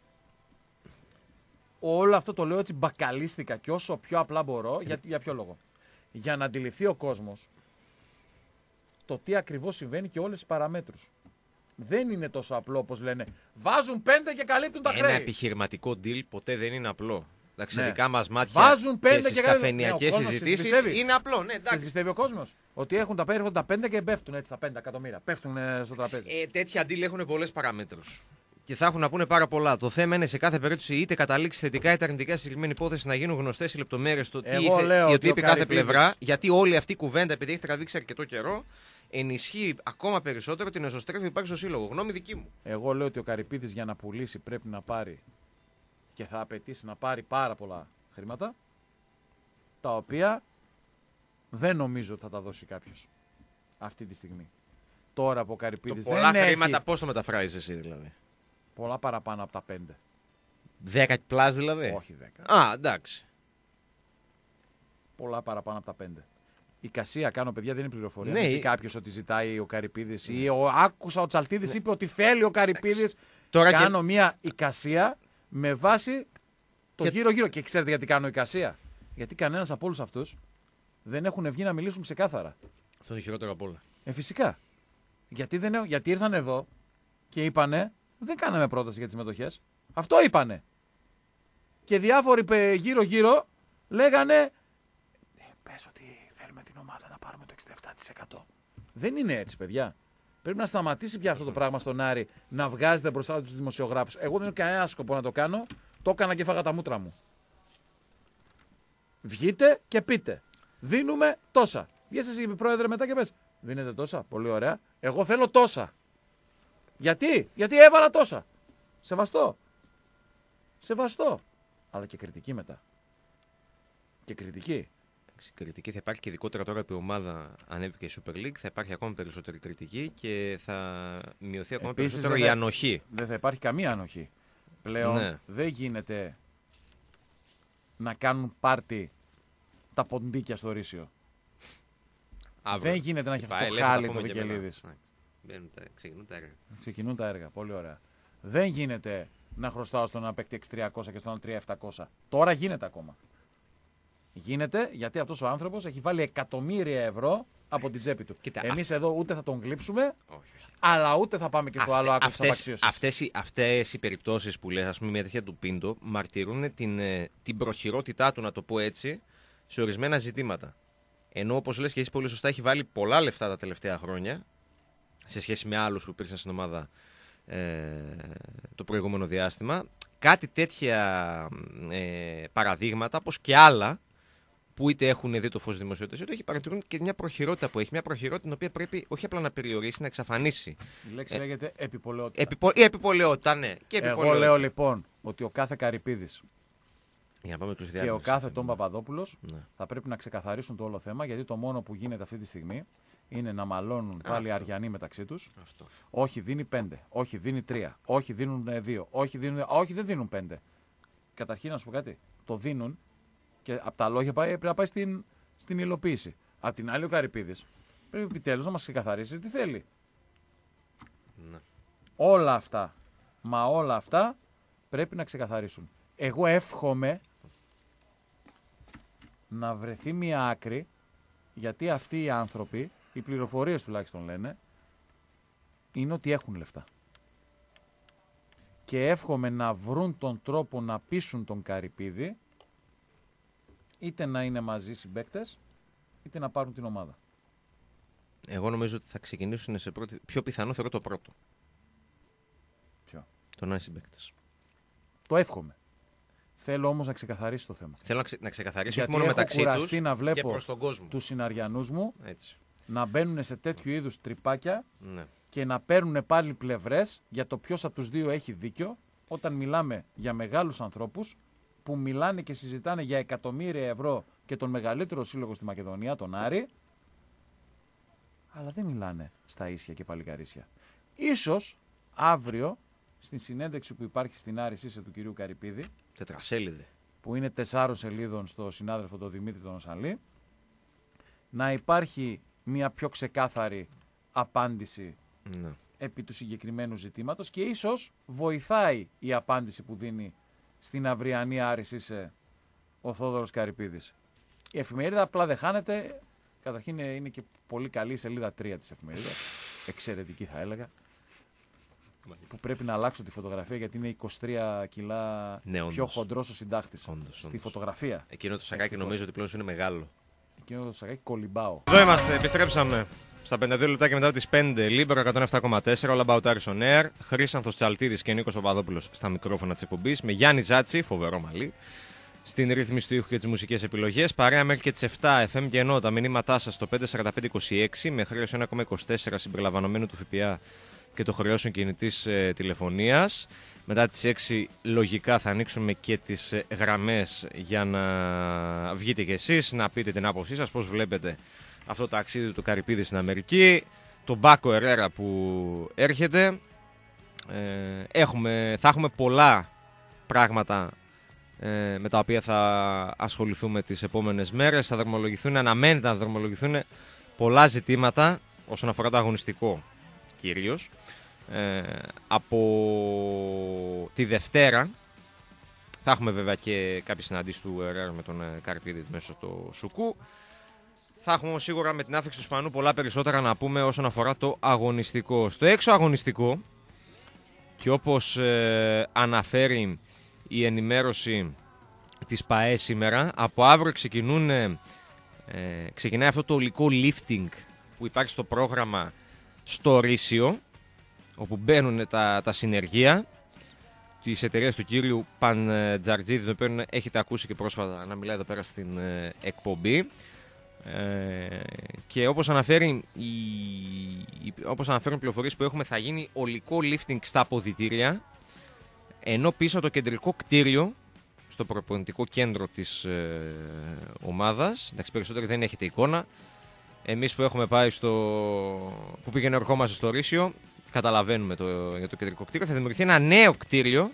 Όλο αυτό το λέω έτσι μπακαλίστικα και όσο πιο απλά μπορώ. Για ποιο λόγο? Για να αντιληφθεί ο κόσμος το τι ακριβώς συμβαίνει και όλες τις παραμέτρους. Δεν είναι τόσο απλό όπως λένε. Βάζουν 5 και καλύπτουν τα χρέη. Ένα επιχειρηματικό deal ποτέ δεν είναι απλό. Τα δικά μας μάτια βάζουν 5 και στις καφενειακές συζητήσεις είναι απλό. Ναι, σε πιστεύει ο κόσμος ότι έχουν τα 5 και πέφτουν έτσι τα 5 εκατομμύρια. Πέφτουν στο τραπέζι. Τέτοια deal έχουν πολλές παραμέτρους. Και θα έχουν να πούνε πάρα πολλά. Το θέμα είναι σε κάθε περίπτωση είτε καταλήξει θετικά είτε αρνητικά στη συγκεκριμένη υπόθεση να γίνουν γνωστές οι λεπτομέρειες στο τι είπε κάθε πλευρά. Γιατί όλη αυτή η κουβέντα, επειδή έχει τραβήξει αρκετό καιρό, ενισχύει ακόμα περισσότερο την εσωστρέφεια που υπάρχει στο σύλλογο. Γνώμη δική μου. Εγώ λέω ότι ο Καρυπίδης για να πουλήσει πρέπει να πάρει και θα απαιτήσει να πάρει πάρα πολλά χρήματα, τα οποία δεν νομίζω ότι θα τα δώσει κάποιος αυτή τη στιγμή. Τώρα που ο Καρυπίδης δεν έχει... Πολλά χρήματα πώς το μεταφράζεις εσύ δηλαδή? Πολλά παραπάνω από τα 5. 10 πλάς δηλαδή. Όχι 10. Α, εντάξει. Πολλά παραπάνω από τα 5. Η κασία κάνω, παιδιά, δεν είναι πληροφορία. Ναι. Δεν πει κάποιο ότι ζητάει ο Καρυπίδης ή άκουσα ο Τσαλτίδης είπε ότι θέλει ο Καρυπίδης. Τώρα κάνω μια εικασία με βάση το γύρω-γύρω. Και ξέρετε γιατί κάνω εικασία? Γιατί κανένας από όλους αυτούς δεν έχουν βγει να μιλήσουν ξεκάθαρα. Αυτό είναι το χειρότερο απ' όλα. Φυσικά. Γιατί ήρθαν εδώ και είπανε δεν κάναμε πρόταση για τις συμμετοχές. Αυτό είπανε. Και διάφοροι γύρω-γύρω λέγανε πες ότι θέλουμε την ομάδα να πάρουμε το 67%. Δεν είναι έτσι, παιδιά. Πρέπει να σταματήσει πια αυτό το πράγμα στον Άρη να βγάζετε μπροστά τους δημοσιογράφους. Εγώ δεν έχω κανένα σκοπό να το κάνω. Το έκανα και φάγα τα μούτρα μου. Βγείτε και πείτε. Δίνουμε τόσα. Βγες εσύ, πρόεδρε, μετά και πες. Δίνετε τόσα. Πολύ ωραία. Εγώ θέλω τόσα. Γιατί έβαλα τόσα. Σεβαστό. Αλλά και κριτική μετά. Και κριτική. Κριτική θα υπάρχει και ειδικότερα τώρα που η ομάδα ανέβηκε η Super League. Θα υπάρχει ακόμα περισσότερη κριτική και θα μειωθεί ακόμα περισσότερο η ανοχή. Δεν θα υπάρχει καμία ανοχή. Πλέον δεν γίνεται να κάνουν πάρτι τα ποντίκια στο Ρήσιο. Δεν γίνεται να έχει αυτό το χάλι το Βικελίδης. Ξεκινούν τα έργα. Πολύ ωραία. Δεν γίνεται να χρωστάω στον ένα παίκτη 6.300 και στον άλλο 3.700. Τώρα γίνεται ακόμα. Γίνεται γιατί αυτός ο άνθρωπος έχει βάλει εκατομμύρια ευρώ από την τσέπη του. Εμείς εδώ ούτε θα τον γλύψουμε, αλλά ούτε θα πάμε και στο άλλο άκρο της απαξίωσης. Αυτές οι περιπτώσεις που λες, ας πούμε, μια τέτοια του Πίντο, μαρτυρούν την προχειρότητά του, να το πω έτσι, σε ορισμένα ζητήματα. Ενώ, όπως λες και εσύ πολύ σωστά, έχει βάλει πολλά λεφτά τα τελευταία χρόνια, σε σχέση με άλλους που υπήρξαν στην ομάδα το προηγούμενο διάστημα. Κάτι τέτοια παραδείγματα, όπως και άλλα, που είτε έχουν δει το φως δημοσιότητας, είτε έχει παρατηρούν και μια προχειρότητα που έχει. Μια προχειρότητα την οποία πρέπει όχι απλά να περιορίσει, να εξαφανίσει. Η λέξη λέγεται επιπολαιότητα. Η επιπολαιότητα, ναι. Και εγώ λέω λοιπόν ότι ο κάθε Καρυπίδης και ο κάθε Τον Παπαδόπουλος θα πρέπει να ξεκαθαρίσουν το όλο θέμα, γιατί το μόνο που γίνεται αυτή τη στιγμή είναι να μαλώνουν πάλι αριανοί μεταξύ τους. Όχι δίνει 5, όχι δίνει 3, όχι δίνουν 2, όχι δεν δίνουν 5. Καταρχήν να σου πω κάτι. Το δίνουν και από τα λόγια πρέπει να πάει στην υλοποίηση. Απ' την άλλη ο Καρυπίδης πρέπει επιτέλους να μας ξεκαθαρίσει τι θέλει. Ναι. Όλα αυτά πρέπει να ξεκαθαρίσουν. Εγώ εύχομαι να βρεθεί μια άκρη, γιατί αυτοί οι άνθρωποι, οι πληροφορίες τουλάχιστον λένε, είναι ότι έχουν λεφτά. Και εύχομαι να βρουν τον τρόπο να πείσουν τον Καρυπίδη, είτε να είναι μαζί συμπαίκτες, είτε να πάρουν την ομάδα. Εγώ νομίζω ότι θα ξεκινήσουν σε πρώτη. Πιο πιθανό θεωρώ το πρώτο. Ποιο? Το να είναι συμπαίκτες. Το εύχομαι. Θέλω όμως να ξεκαθαρίσει το θέμα. Θέλω να ξεκαθαρίσει γιατί όχι μόνο μεταξύ τους να βλέπω και προς τον κόσμο. Τους συναριανούς μου έτσι, να μπαίνουν σε τέτοιου είδους τρυπάκια και να παίρνουν πάλι πλευρές για το ποιος από τους δύο έχει δίκιο, όταν μιλάμε για μεγάλους ανθρώπους που μιλάνε και συζητάνε για εκατομμύρια ευρώ και τον μεγαλύτερο σύλλογο στη Μακεδονία, τον Άρη, αλλά δεν μιλάνε στα ίσια και παλικαρίσια. Ίσως αύριο, στην συνέντευξη που υπάρχει στην Άρη ΣΥΣΕ του κυρίου Καρυπίδη, τετρασέλιδε, που είναι 4 σελίδων στο συνάδελφο τον Δημήτρη τον Οσαλή, να υπάρχει μια πιο ξεκάθαρη απάντηση επί του συγκεκριμένου ζητήματος και ίσως βοηθάει η απάντηση που δίνει στην αυριανή Άρη ΣΥΣΕ ο Θόδωρος Καρυπίδης. Η εφημερίδα απλά δεν χάνεται. Καταρχήν είναι και πολύ καλή η σελίδα 3 της εφημερίδας. Εξαιρετική θα έλεγα. Που πρέπει να αλλάξω τη φωτογραφία γιατί είναι 23 κιλά πιο χοντρός ο συντάκτης. Στη φωτογραφία. Εκείνο το σακάκι νομίζω ότι πλέον είναι μεγάλο. Εκείνο το σακάκι κολυμπάω. Εδώ είμαστε, επιστρέψαμε. Στα 52 λεπτάκια μετά τις 5, Λίμπερο 107,4, όλα about Aris on Air. Χρήσανθος Τσαλτίδης και Νίκος Παπαδόπουλος στα μικρόφωνα της εκπομπής. Με Γιάννη Ζάτσι, φοβερό μαλλί, στην ρύθμιση του ήχου και τις μουσικές επιλογές. Παρέα μέχρι και τις 7 FM και ενώ τα μηνύματά σας στο 54526 με χρέος 1,24 συμπεριλαμβανομένου του ΦΠΑ και το χρεώσεων κινητής τηλεφωνίας. Μετά τις 6 λογικά θα ανοίξουμε και τις γραμμές για να βγείτε κι εσείς, να πείτε την άποψή σας, πώς βλέπετε αυτό το ταξίδι του Καρυπίδη στην Αμερική, τον Μπάκο Ερέρα που έρχεται. Θα έχουμε πολλά πράγματα με τα οποία θα ασχοληθούμε τις επόμενες μέρες. Θα δρομολογηθούν, αναμένεται να δρομολογηθούν πολλά ζητήματα όσον αφορά το αγωνιστικό κυρίως. Από τη Δευτέρα θα έχουμε βέβαια και κάποιες συναντήσεις του ΕΡΕΡ με τον Καρυπίδη μέσω του Σουκού. Θα έχουμε σίγουρα με την άφηξη του Σπανού πολλά περισσότερα να πούμε όσον αφορά το αγωνιστικό. Στο έξω αγωνιστικό, και όπως αναφέρει η ενημέρωση της ΠΑΕ σήμερα, από αύριο ξεκινάει αυτό το ολικό lifting που υπάρχει στο πρόγραμμα στο Ρήσιο, όπου μπαίνουν τα συνεργεία της εταιρείας του κύριου Παντζαρτζίδη, τον οποίο έχετε ακούσει και πρόσφατα να μιλάει εδώ πέρα στην εκπομπή. Και όπως αναφέρουν πληροφορίες που έχουμε, θα γίνει ολικό lifting στα αποδυτήρια, ενώ πίσω από το κεντρικό κτίριο, στο προπονητικό κέντρο της ομάδας, εντάξει, περισσότερο δεν έχετε εικόνα, εμείς που έχουμε πάει που πήγαινε ερχόμαστε στο Ρήσιο, καταλαβαίνουμε για το κεντρικό κτίριο. Θα δημιουργηθεί ένα νέο κτίριο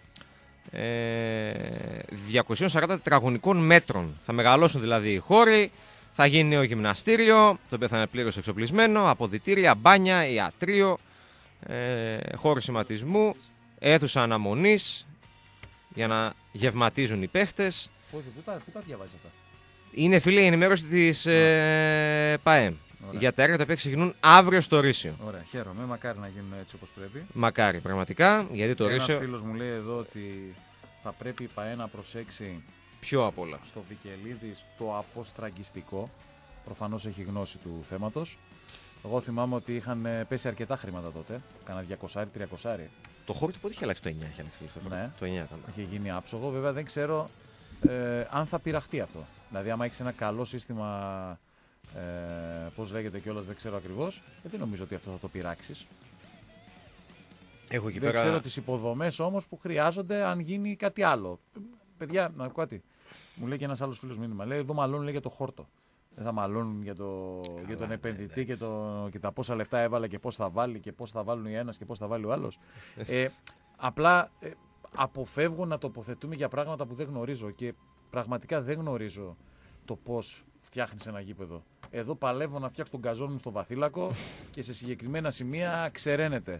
240 τετραγωνικών μέτρων. Θα μεγαλώσουν δηλαδή οι χώροι, θα γίνει νέο γυμναστήριο, το οποίο θα είναι πλήρως εξοπλισμένο, αποδυτήρια, μπάνια, ιατρείο, χώροι σηματισμού, αίθουσα αναμονής για να γευματίζουν οι παίχτες. Πού τα διαβάζεις αυτά? Είναι, φίλε, η ενημέρωση της ΠΑΕ. Ωραία. Για τα έργα τα οποία ξεκινούν αύριο στο Ρήσιο. Ωραία, χαίρομαι. Μακάρι να γίνουν έτσι όπως πρέπει. Μακάρι, πραγματικά, γιατί το Ρήσιο. Ένας φίλος μου λέει εδώ ότι θα πρέπει η ΠΑΕ να προσέξει πιο απ' όλα στο Βικελίδη το αποστραγγιστικό. Προφανώς έχει γνώση του θέματος. Εγώ θυμάμαι ότι είχαν πέσει αρκετά χρήματα τότε. Κάνα 200-300. Το χώρο του πότε είχε αλλάξει? Το 9 είχε αλλάξει. Ναι. Το 9 ήταν. Είχε γίνει άψογο. Βέβαια δεν ξέρω αν θα πειραχτεί αυτό. Δηλαδή, άμα έχει ένα καλό σύστημα. Πώς λέγεται κιόλας, δεν ξέρω ακριβώς. Δεν νομίζω ότι αυτό θα το πειράξεις. Έχω εκεί Δεν πέρα. ξέρω τις υποδομές όμως που χρειάζονται αν γίνει κάτι άλλο. Παιδιά, να πω κάτι. Μου λέει και ένας άλλος φίλος μήνυμα. Λέει εδώ μαλώνουν, λέει, για το χόρτο. Δεν θα μαλώνουν για τον επενδυτή και τα πόσα λεφτά έβαλε και πώς θα βάλει και πώς θα βάλουν οι ένας και πώς θα βάλει ο άλλος. Απλά αποφεύγω να τοποθετούμε για πράγματα που δεν γνωρίζω και πραγματικά δεν γνωρίζω το πώς φτιάχνεις ένα γήπεδο. Εδώ παλεύω να φτιάξω τον καζόν μου στο βαθύλακο και σε συγκεκριμένα σημεία ξεραίνεται.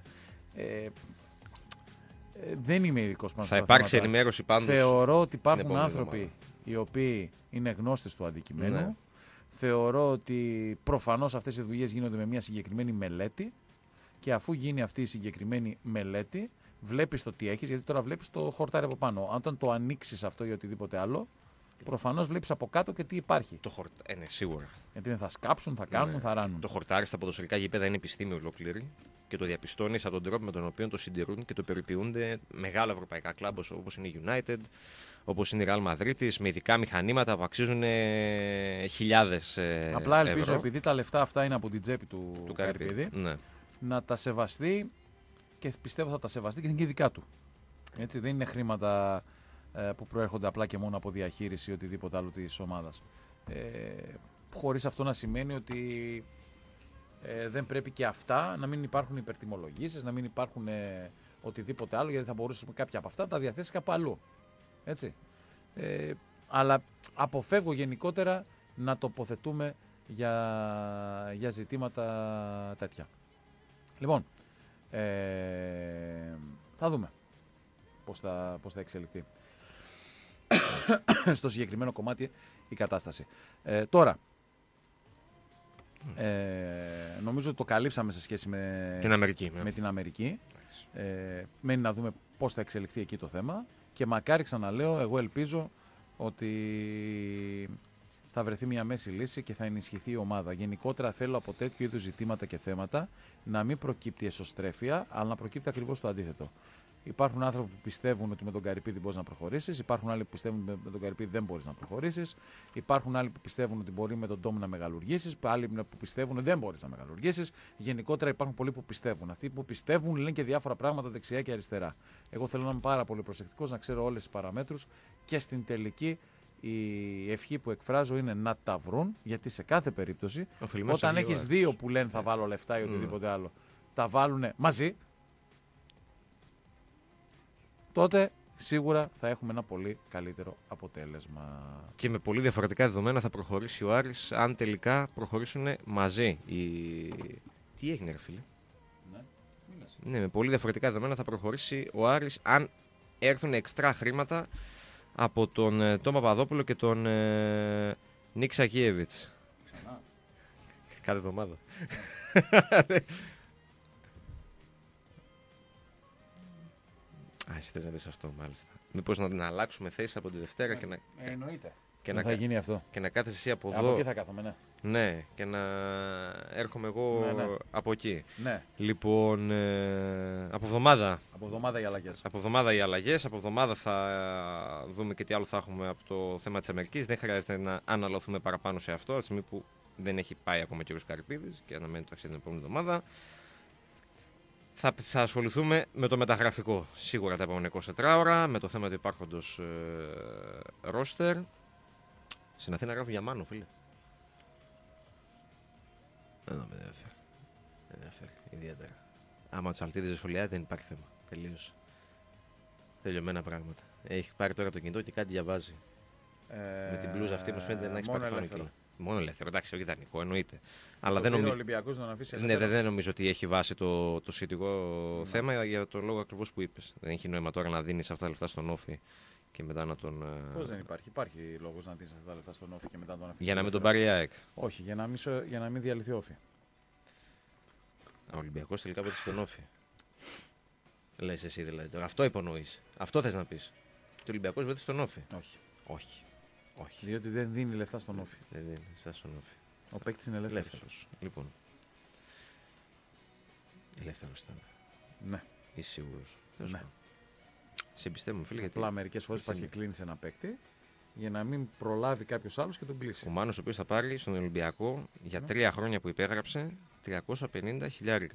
Δεν είμαι ειδικός πάνω. Θα υπάρξει ενημέρωση πάντως. Θεωρώ ότι υπάρχουν άνθρωποι οι οποίοι είναι γνώστες του αντικειμένου. Ναι. Θεωρώ ότι προφανώς αυτές οι δουλειές γίνονται με μια συγκεκριμένη μελέτη και αφού γίνει αυτή η συγκεκριμένη μελέτη, βλέπεις το τι έχεις, γιατί τώρα βλέπεις το χορτάρι από πάνω. Όταν το ανοίξεις αυτό ή οτιδήποτε άλλο, προφανώς βλέπεις από κάτω και τι υπάρχει. Ναι, σίγουρα. Γιατί θα σκάψουν, θα κάνουν, θα ράνουν. Το χορτάρι στα ποδοσφαιρικά γήπεδα είναι επιστήμη ολόκληρη και το διαπιστώνεις από τον τρόπο με τον οποίο το συντηρούν και το περιποιούνται μεγάλα ευρωπαϊκά κλαμπ όπως είναι η United, όπως είναι η Real Madrid, με ειδικά μηχανήματα που αξίζουν χιλιάδες Απλά ελπίζω, ευρώ. επειδή τα λεφτά αυτά είναι από την τσέπη του Καρυπίδη, ναι, να τα σεβαστεί και πιστεύω θα τα σεβαστεί και είναι και δικά του. Έτσι, δεν είναι χρήματα που προέρχονται απλά και μόνο από διαχείριση ή οτιδήποτε άλλο της ομάδας. Χωρίς αυτό να σημαίνει ότι δεν πρέπει και αυτά να μην υπάρχουν υπερτιμολογήσεις, να μην υπάρχουν οτιδήποτε άλλο, γιατί θα μπορούσαμε κάποια από αυτά να τα διαθέσει κάπου αλλού. Έτσι. Αλλά αποφεύγω γενικότερα να τοποθετούμε για ζητήματα τέτοια. Λοιπόν, θα δούμε πώς θα εξελιχθεί στο συγκεκριμένο κομμάτι η κατάσταση. Τώρα, νομίζω ότι το καλύψαμε σε σχέση με την Αμερική. Μένει να δούμε πώς θα εξελιχθεί εκεί το θέμα και μακάρι, ξαναλέω, εγώ ελπίζω ότι θα βρεθεί μια μέση λύση και θα ενισχυθεί η ομάδα. Γενικότερα θέλω από τέτοιου είδους ζητήματα και θέματα να μην προκύπτει εσωστρέφεια, αλλά να προκύπτει ακριβώς το αντίθετο. Υπάρχουν άνθρωποι που πιστεύουν ότι με τον Καρυπίδη μπορείς να προχωρήσεις. Υπάρχουν άλλοι που πιστεύουν ότι με τον Καρυπίδη δεν μπορείς να προχωρήσεις. Υπάρχουν άλλοι που πιστεύουν ότι μπορεί με τον Ντόμ να μεγαλουργήσεις. Άλλοι που πιστεύουν ότι δεν μπορείς να μεγαλουργήσεις. Γενικότερα υπάρχουν πολλοί που πιστεύουν. Αυτοί που πιστεύουν λένε και διάφορα πράγματα δεξιά και αριστερά. Εγώ θέλω να είμαι πάρα πολύ προσεκτικός, να ξέρω όλες τις παραμέτρους και στην τελική η ευχή που εκφράζω είναι να τα βρουν, γιατί σε κάθε περίπτωση όταν έχεις δύο που λένε θα βάλω λεφτά ή οτιδήποτε άλλο, τα βάλουν μαζί. Τότε σίγουρα θα έχουμε ένα πολύ καλύτερο αποτέλεσμα. Και με πολύ διαφορετικά δεδομένα θα προχωρήσει ο Άρης αν τελικά προχωρήσουν μαζί. Τι έγινε, ρε φίλε? Ναι, με πολύ διαφορετικά δεδομένα θα προχωρήσει ο Άρης αν έρθουν εξτρά χρήματα από τον Τόμα Παπαδόπουλο και τον Νίκ Σακίεβιτς. Ξανά. Κάθε εβδομάδα. Εσύ θες να δεις αυτό, μάλιστα. Μήπως να αλλάξουμε θέση από τη Δευτέρα και να... Εννοείται. Και θα γίνει αυτό. Και να κάθεσαι εσύ από εδώ. Από εκεί θα κάθομαι, ναι. Ναι, και να έρχομαι εγώ από εκεί. Ναι. Λοιπόν, από εβδομάδα. Από εβδομάδα οι αλλαγές. Από εβδομάδα οι αλλαγές. Από εβδομάδα θα δούμε και τι άλλο θα έχουμε από το θέμα της Αμερικής. Δεν χρειάζεται να αναλωθούμε παραπάνω σε αυτό, από τη στιγμή που δεν έχει πάει ακόμα ο κ. Καρυπίδης και αναμένει το ταξίδι την επόμενη εβδομάδα. Θα ασχοληθούμε με το μεταγραφικό σίγουρα τα επόμενα 24 ώρα, με το θέμα του υπάρχοντος ρόστερ. Στην Αθήνα γράφουν για Μάνο, φίλε. Δεν με ενδιαφέρει. Δεν ενδιαφέρει ιδιαίτερα. Άμα ο Τσαλτίδης δεν σχολιάζει, δεν υπάρχει θέμα. Τελείωσε. Τελειωμένα πράγματα. Έχει πάρει τώρα το κινητό και κάτι διαβάζει. Με την μπλούζα αυτή μου φαίνεται να έχει πάρει φάνηκε. Μόνο ελεύθερο, εντάξει, όχι ιδανικό, εννοείται. Αλλά δεν νομίζω. Ναι, δεν νομίζω ότι έχει βάσει το σχετικό θέμα για τον λόγο ακριβώς που είπες. Δεν έχει νόημα τώρα να δίνεις αυτά τα λεφτά στον Όφη και μετά να τον. Πώς δεν υπάρχει? Υπάρχει λόγος να δίνεις αυτά τα λεφτά στον Όφη και μετά να τον αφήσεις. Για να μην τον πάρει η ΑΕΚ. Όχι, για να μην διαλυθεί Όφη. Ο Ολυμπιακός τελικά πέτυχε στον Όφη. Λες εσύ δηλαδή τώρα. Αυτό υπονοείς. Αυτό θες να πεις. Και ο Ολυμπιακός πέτυχε στον Όφη. Όχι. Όχι. Όχι. Διότι δεν δίνει λεφτά στον Όφη. Δεν δίνει λεφτά στον Όφη. Ο παίκτης είναι ελεύθερος. Λοιπόν. Ελεύθερος ήταν. Ναι. Είσαι σίγουρος? Ναι. Σε πιστεύω, φίλε. Γιατί απλά μερικές φορές πας και κλείνεις ένα παίκτη για να μην προλάβει κάποιος άλλος και τον κλείσει. Ο Μάνος ο οποίος θα πάρει στον Ολυμπιακό για 3 χρόνια που υπέγραψε 350 χιλιάρικα.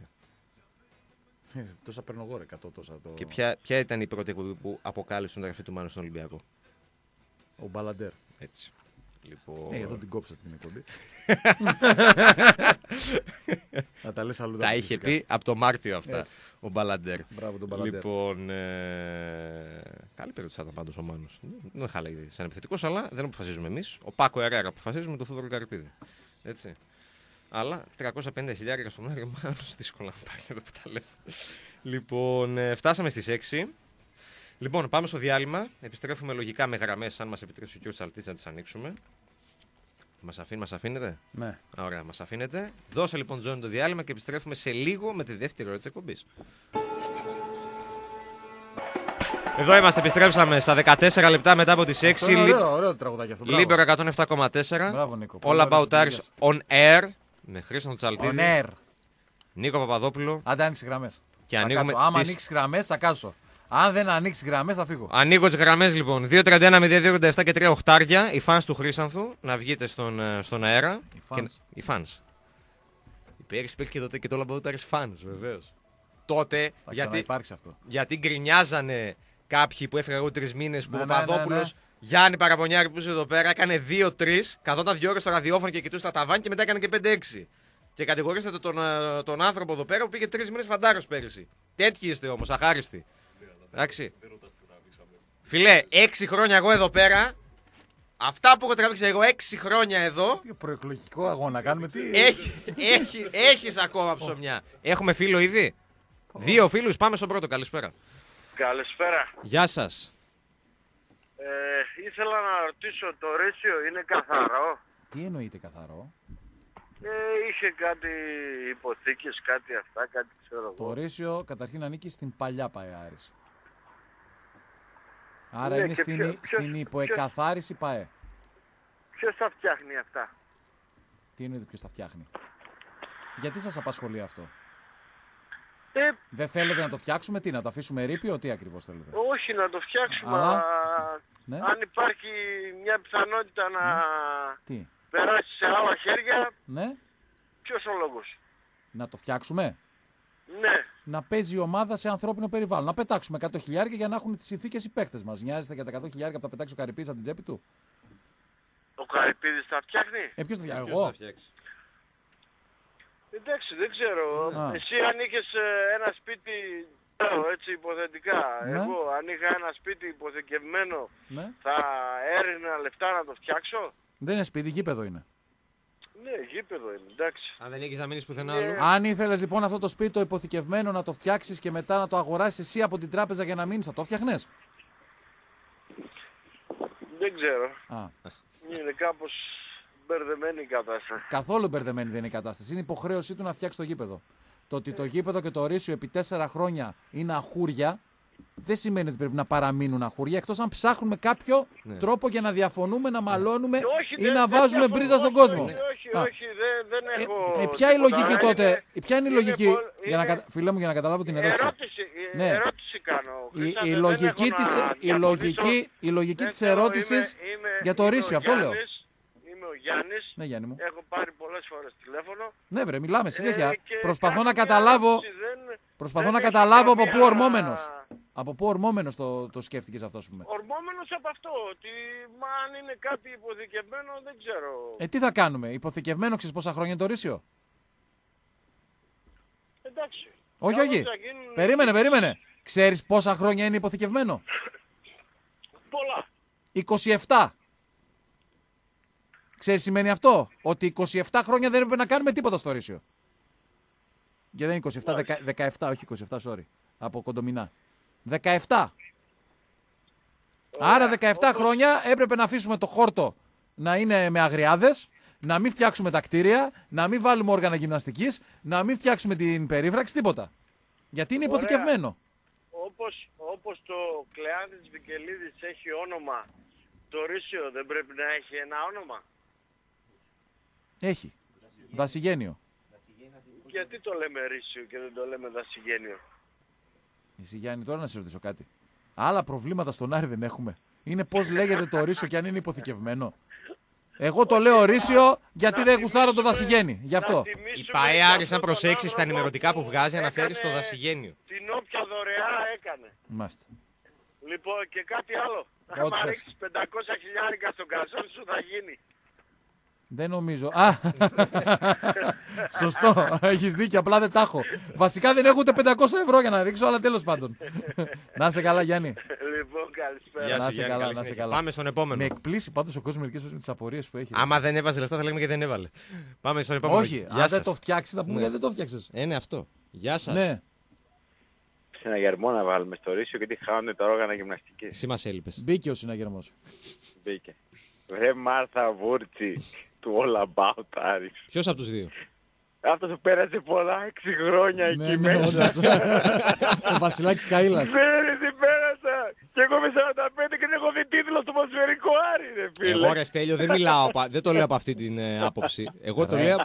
Τόσα παίρνω εγώ, 100 τόσα. Και ποια ήταν η πρώτη εκπομπή που αποκάλυψε τον μεταγραφή του Μάνου στον Ολυμπιακό? Ο Μπαλαντέρ. Έτσι. Λοιπόν... εδώ την κόψα την εκπομπή. Να τα λες αλλού. Τα είχε πει από το Μάρτιο αυτά. Έτσι. Ο Μπαλαντέρ. Μπράβο τον Μπαλαντέρ. Λοιπόν, καλή περίπτωση θα ήταν πάντως ο Μάνος. Δεν χάλαγε σαν επιθετικός, αλλά δεν αποφασίζουμε εμείς. Ο Πάκο Ερέρα αποφασίζουμε με τον Θόδωρο Καρυπίδη. Έτσι. Αλλά 350 χιλιάρια στον Άρη, ο Μάνος δύσκολα να πάρει εδώ που τα λέμε. Λοιπόν, φτάσαμε στις 6. Λοιπόν, πάμε στο διάλειμμα. Επιστρέφουμε λογικά με γραμμές, αν μας επιτρέψει ο κ. Τσαλτής να τις ανοίξουμε. Μας αφήνετε? Ναι. Ωραία, μας αφήνετε. Δώσε λοιπόν Τζόνι το διάλειμμα και επιστρέφουμε σε λίγο με τη δεύτερη ώρα της εκπομπής. Εδώ είμαστε, επιστρέψαμε στα 14 λεπτά μετά από τις 6. Ωραίο τραγουδάκι αυτό. Λίμπερο 107,4. Μπράβο, Νίκο. All About Aris on Air. Με Χρήστον Τσαλτίδη. On Air. Νίκο Παπαδόπουλο. Άντε άνοιξε γραμμές. Και ανοίγουμε. Άμα ανοίξει γραμμές θα κάτσω. Αν δεν ανοίξει γραμμές θα φύγω. Ανοίγω τις γραμμές λοιπόν. 2-31-02-87 και 3 οχτάρια. Οι φανς του Χρήσανθου να βγείτε στον αέρα. Οι φανς. Πέρυσι υπήρχε και το All About Aris fans βεβαίως. Τότε γιατί γκρινιάζανε κάποιοι που έφυγα εγώ 3 μήνες που ο Παπαδόπουλος. Γιάννη Παραπονιάρη που είσαι εδώ πέρα, έκανε 2-3, καθόταν 2 ώρες στο ραδιόφωνο και κοιτούσε τα ταβάνια και μετά έκανε και 5-6. Και κατηγορήσατε τον άνθρωπο εδώ πέρα που πήγε 3 μήνες φαντάρος πέρυσι. Τέτοιοι είστε όμως, αχάριστοι. Εντάξει. Φιλέ, 6 χρόνια εγώ εδώ πέρα. Αυτά που έχω τραβήξει εγώ 6 χρόνια εδώ. Τι προεκλογικό αγώνα κάνουμε, τι. Έχεις ακόμα ψωμιά. Έχουμε φίλο ήδη. 2 φίλους, πάμε στον πρώτο. Καλησπέρα. Καλησπέρα. Γεια σας. Ήθελα να ρωτήσω, το ρέσιο είναι καθαρό? Τι εννοείται καθαρό? Είχε κάτι υποθήκες, κάτι αυτά, κάτι ξέρω εγώ. Το ρέσιο καταρχήν ανήκει στην παλιά ΠΑΕ Άρης. Άρα Ναι, είναι στην υποεκαθάριση ΠΑΕ. Ποιος τα φτιάχνει αυτά? Τι εννοείται ποιος τα φτιάχνει? Γιατί σας απασχολεί αυτό? Δεν θέλετε να το φτιάξουμε, τι, να το αφήσουμε ρήπιο, τι ακριβώς θέλετε? Όχι, να το φτιάξουμε, αλλά... Ναι. Αν υπάρχει μια πιθανότητα να περάσει σε άλλα χέρια, ναι. Ποιος ο λόγος? Να το φτιάξουμε. Ναι. Να παίζει η ομάδα σε ανθρώπινο περιβάλλον. Να πετάξουμε 100 χιλιάρια για να έχουν τις συνθήκες οι παίκτες μας. Νοιάζεστε για τα 100 χιλιάρια που θα πετάξει ο Καρυπίδης από την τσέπη του? Ο Καρυπίδης θα φτιάχνει? Ποιος θα φτιάξει? Εγώ. Εντάξει, δεν ξέρω. Εσύ αν είχες ένα σπίτι λέω έτσι υποθετικά. Ναι. Εγώ αν είχα ένα σπίτι υποθηκευμένο Ναι. θα έριχνα λεφτά να το φτιάξω. Δεν είναι σπίτι, γήπεδο είναι. Ναι, γήπεδο είναι, εντάξει. Αν δεν έχεις να μείνεις πουθενά άλλο. Αν ήθελες λοιπόν αυτό το σπίτι το υποθηκευμένο να το φτιάξεις και μετά να το αγοράσεις εσύ από την τράπεζα για να μείνεις, θα το φτιάχνες? Δεν ξέρω. Α. Είναι κάπως μπερδεμένη η κατάσταση. Καθόλου μπερδεμένη δεν είναι η κατάσταση. Είναι υποχρέωσή του να φτιάξει το γήπεδο. Το ότι το γήπεδο και το ορίσιο επί 4 χρόνια είναι αχούρια, δεν σημαίνει ότι πρέπει να παραμείνουν αχούρια, εκτός αν ψάχνουμε κάποιο τρόπο για να διαφωνούμε, να μαλώνουμε ή να βάζουμε μπρίζα στον κόσμο. Όχι, δεν έχω... Ποια η λογική τότε, ποια είναι η είναι λογική, φίλε μου, για να καταλάβω την ερώτηση. Ερώτηση κάνω. Η λογική της ερώτησης για το ορίσιο, αυτό λέω. Είμαι ο Γιάννης, Ναι, Γιάννη μου. έχω πάρει πολλές φορές τηλέφωνο. Ναι βρε, μιλάμε συνέχεια. Και Προσπαθώ να κάποια καταλάβω, άποψη δεν έχει από πού καμία- ορμόμενος. Από πού ορμόμενος το σκέφτηκες αυτό, ας πούμε. Ορμόμενος από αυτό, ότι μα αν είναι κάτι υποθηκευμένο δεν ξέρω. Τι θα κάνουμε, υποθηκευμένο, ξέρεις πόσα χρόνια είναι το ορίσιο? Εντάξει. Όχι, Καλό όχι. θα γίνουν Περίμενε. Ξέρεις πόσα χρόνια είναι υποθηκευμένο? πολλά. 27. Ξέρεις σημαίνει αυτό? Ότι 27 χρόνια δεν έπρεπε να κάνουμε τίποτα στο ορίσιο. Και δεν είναι 27, 17, όχι 27, sorry. Από κοντομινά. 17. Άρα 17 χρόνια έπρεπε να αφήσουμε το χόρτο να είναι με αγριάδες, να μην φτιάξουμε τα κτίρια, να μην βάλουμε όργανα γυμναστικής, να μην φτιάξουμε την περίφραξη, τίποτα. Γιατί είναι υποθηκευμένο. Όπως το Κλεάνθης Βικελίδης έχει όνομα, το ορίσιο δεν πρέπει να έχει ένα όνομα? Έχει. Δασιγένειο. Γιατί το λέμε ρίσιο και δεν το λέμε δασιγένειο? Εσύ Γιάννη, τώρα να σε ρωτήσω κάτι. Άλλα προβλήματα στον Άρη δεν έχουμε. Είναι πώς λέγεται το ορίσιο και αν είναι υποθηκευμένο. Εγώ το λέω ορίσιο γιατί δεν γουστάρω το δασιγένει. Γι' αυτό. Η ΠΑΕ άρχισε να προσέξει στα ενημερωτικά που βγάζει, αναφέρει στο δασιγένειο. Την όποια δωρεά έκανε. Μάλιστα. Λοιπόν, και κάτι άλλο. Ό,τι Αν θες. ρίξεις 500 χιλιάρικα στον καζόν σου θα γίνει. Δεν νομίζω. Σωστό. Έχεις δίκιο. Απλά δεν τα έχω. Βασικά δεν έχω ούτε 500 ευρώ για να ρίξω, αλλά τέλος πάντων. Να είσαι καλά, Γιάννη. Λοιπόν, καλησπέρα. Γεια Να σου, είσαι Γιάννη, καλά, καλή να είσαι συνέχεια. καλά. Πάμε στον επόμενο. Με εκπλήσει πάντως ο κόσμος μερικές φορές με τις απορίες που έχει. Άμα δεν έβαζε λεφτά θα λέγαμε και δεν έβαλε. Πάμε στον επόμενο. Όχι, Γεια αν δεν σας. το φτιάξει θα πούμε Ναι. γιατί δεν το φτιάξες. Είναι αυτό. Γεια σας. Ναι. Συναγερμό να βάλουμε στο ρίσιο γιατί χάνουν τα όργανα γυμναστικής. Εσύ μας έλειπες. Μπήκε ο συναγερμός. Μπήκε. Βρε Μάρθα Βούρτσι του All About Άρης. Ποιος από τους δύο? Αυτός που πέρασε πολλά 6 χρόνια εκεί Ναι, μέσα. όντως. Ο Βασιλάκης Καΐλας. Πέρασε, πέρασα. Και εγώ με 45 και δεν έχω δει τίτλο στο ποδοσφαιρικό Άρη, ρε φίλε. Εγώ ρε Στέλιο δεν μιλάω, δεν το λέω από αυτή την άποψη. Εγώ το λέω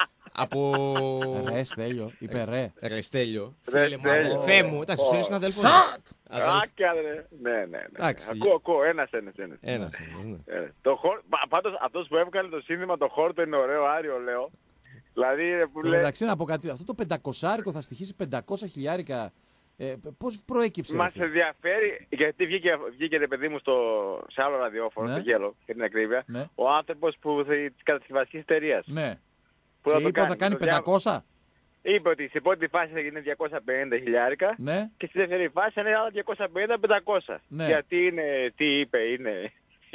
από... Ρε Στέλιο, είπε ρε. Ρε Στέλιο. Ρε, Φίλε μου, Στέλιο. αδελφέ μου. Εντάξει, ο Στέλιος είναι αδελφός. Άκια, ρε. Ναι. Εντάξει. Ακούω, ένας. Ένας, ναι. Πάντως αυτός που έβγαλε το σύνθημα το χόρτο είναι ωραίο, Άριο λέω. Δηλαδή ρε, που λέει, Εντάξει, να πω κάτι. Αυτό το 500 θα στοιχήσει 500 χιλιάρικα. Πώς προέκυψε? μας ενδιαφέρει, γιατί βγήκε ρε παιδί μου σε άλλο ραδιόφωνο, Ναι. στο Γέλο, για την ακρίβεια, Ναι. ο άνθρωπος της κατασκευαστικής εταιρείας. Ναι. Που Και είπε ότι θα κάνει 500. Είπε ότι στην πρώτη φάση θα γίνει 250 χιλιάρικα Ναι. και στη δεύτερη φάση θα είναι άλλα 250-500. Ναι. Γιατί είναι, τι είπε, είναι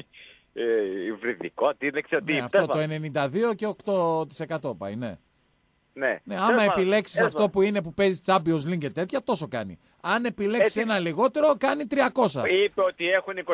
υβριδικό, δεν ξέρω τι Ναι, είπε. αυτό το 92 και 8% πάει, ναι. Ναι. Ναι, άμα επιλέξεις αυτό που είναι που παίζει Champions League και τέτοια, τόσο κάνει. Αν επιλέξεις Έτσι. ένα λιγότερο, κάνει 300. Είπε ότι έχουν 23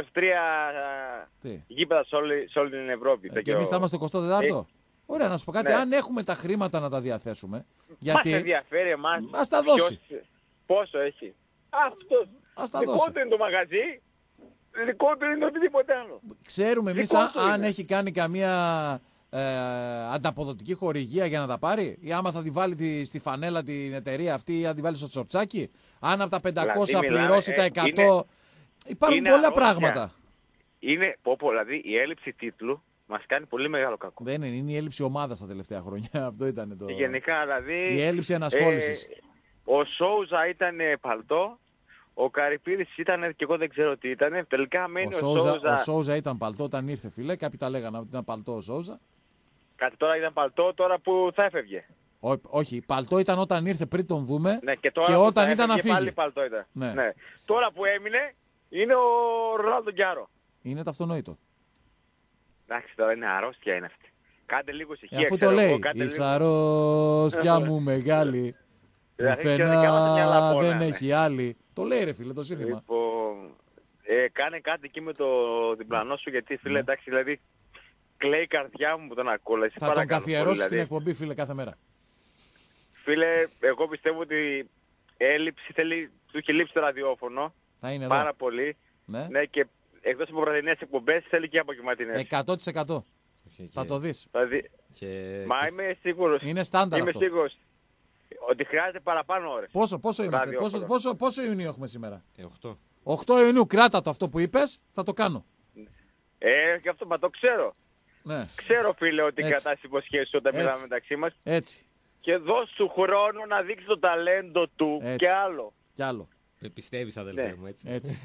Τι? γήπεδα σε όλη την Ευρώπη. Και εμείς θα είμαστε 24ο. Ωραία, να σου πω κάτι. Ναι. Αν έχουμε τα χρήματα να τα διαθέσουμε. Μας Γιατί. ενδιαφέρει εμάς. Ας τα δώσει. Πόσο έχει. Αυτό. Ας τα Δικό δώσει. του είναι το μαγαζί. Δικό του είναι οτιδήποτε άλλο. Ξέρουμε εμείς Δικό του αν είναι. έχει κάνει καμία ανταποδοτική χορηγία για να τα πάρει, ή άμα θα τη βάλει στη φανέλα την εταιρεία αυτή, ή αν τη βάλει στο τσορτσάκι. Αν από τα 500 Δηλαδή, πληρώσει τα 100. Υπάρχουν είναι πολλά αρρώστια. πράγματα. Είναι, δηλαδή η έλλειψη τίτλου μας κάνει πολύ μεγάλο κακό. Δεν είναι η έλλειψη ομάδα τα τελευταία χρόνια. Αυτό ήταν το. Γενικά δηλαδή. Η έλλειψη ενασχόλησης. Ο Σόουζα ήταν παλτό. Ο Καρυπίδης ήταν και εγώ δεν ξέρω τι ήταν. Τελικά μένει Ο Σόουζα ήταν παλτό όταν ήρθε, φίλε. Κάποιοι τα λέγανε ότι ήταν παλτό ο Σόουζα. Κάτι τώρα ήταν παλτό, τώρα που θα έφευγε. Όχι, παλτό ήταν όταν ήρθε πριν τον δούμε Ναι, και τώρα που όταν θα ήταν να έφυγε πάλι φύγει. παλτό ήταν. Ναι. Ναι. Τώρα που έμεινε είναι ο Ρονάλντο Γκιάρο. Είναι το αυτονόητο. Εντάξει, τώρα είναι αρρώστια είναι αυτή. Κάντε λίγο ησυχία. Αφού το ξέρω εγώ, λέει, κάντε η λίγο. αρρώστια μου μεγάλη, Δηλαδή, και όλα τα μυαλά πουθενά δεν πονάνε. έχει άλλη. Το λέει ρε φίλε το σύνθημα. Λοιπόν, κάνε κάτι εκεί με το διπλανό σου, γιατί φίλε, Ναι. εντάξει, δηλαδή, κλαίει η καρδιά μου που τον ακούω. Εσύ Θα τον παρακαλώ καθιερώσει πολύ, στην δηλαδή. εκπομπή φίλε κάθε μέρα. Φίλε, εγώ πιστεύω ότι του έχει λείψει το ραδιόφωνο Θα είναι πάρα εδώ. πολύ. Ναι. Ναι, και εκτός από βραδινές εκπομπές θέλει και απογευματινές. 100%. Και- Θα το δεις. Δηλαδή, και- μα είμαι σίγουρος. Είναι στάνταρ Είμαι αυτό. σίγουρος ότι χρειάζεται παραπάνω ώρες. Πόσο είμαστε, Ραδιόφωνο. πόσο Ιουνίου έχουμε σήμερα. 8. 8 Ιουνίου, κράτα το αυτό που είπες, θα το κάνω. Και αυτό μα το ξέρω. Ναι, Ξέρω φίλε ότι Έτσι. κρατάς υποσχέσεις όταν Έτσι. μιλάμε μεταξύ μας. έτσι, Και δώσ' του χρόνο να δείξει το ταλέντο του Έτσι. και άλλο. κι άλλο. Με πιστεύεις αδελφέ Ναι. μου, έτσι. Έτσι.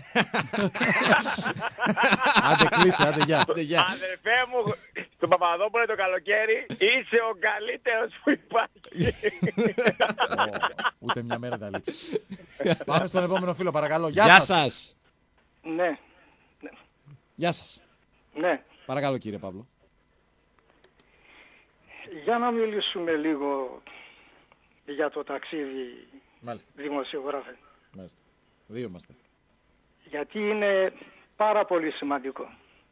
Άντε κλείσε, άντε γεια. Γεια. Αδερφέ μου, στον Παπαδόπουλο το καλοκαίρι είσαι ο καλύτερος που υπάρχει. Ούτε μια μέρα τα λείψει. Πάμε στον επόμενο φίλο παρακαλώ. Γεια Γεια σας. σας. Ναι, Γεια σας. ναι. Παρακαλώ κύριε Παύλο. Για να μιλήσουμε λίγο για το ταξίδι Μάλιστα. δημοσιογράφε. Μάλιστα. Δύο είμαστε. Γιατί είναι πάρα πολύ σημαντικό.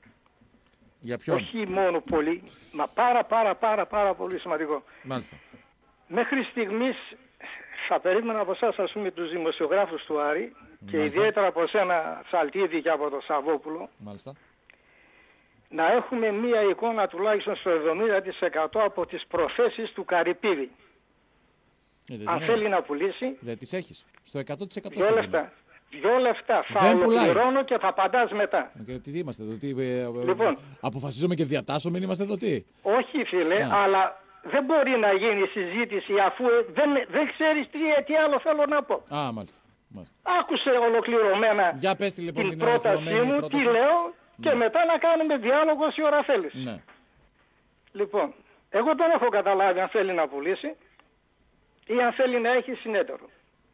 Για ποιον. Όχι μόνο πολύ, μα πάρα πολύ σημαντικό. Μάλιστα. Μέχρι στιγμής θα περίμενα από εσάς, ας πούμε, τους δημοσιογράφους του Άρη και Μάλιστα. ιδιαίτερα από σένα Τσαλτίδη και από το Σαββόπουλο Μάλιστα. να έχουμε μία εικόνα τουλάχιστον στο 70% από τις προθέσεις του Καρυπίδη. Αν θέλει να πουλήσει, Δεν τις έχεις. Στο 100% δυο στο λεφτά. 2 λεφτά. Θα Δεν πουλάει. ολοκληρώνω και θα απαντάς μετά. Τι είμαστε εδώ, τι, Λοιπόν. αποφασίζουμε και διατάσσουμε, είμαστε εδώ τι. Όχι φίλε, Α. αλλά δεν μπορεί να γίνει συζήτηση αφού δεν ξέρεις τι άλλο θέλω να πω. Α, μάλιστα. Μάλιστα. Άκουσε ολοκληρωμένα Για πες λοιπόν την την πρότασή ολοκληρωμένη μου, πρόταση. τι λέω και Ναι. μετά να κάνουμε διάλογο όση ώρα θέλεις. Ναι. Λοιπόν, εγώ δεν έχω καταλάβει αν θέλει να πουλήσει ή αν θέλει να έχει συνέτερο.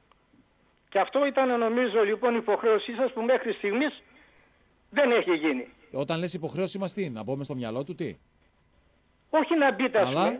Και αυτό ήταν νομίζω λοιπόν η υποχρέωσή σας που μέχρι στιγμής δεν έχει γίνει. Όταν λες υποχρέωση μας τι, να μπούμε στο μυαλό του τι. Όχι να μπείτε ας Αλλά- πούμε,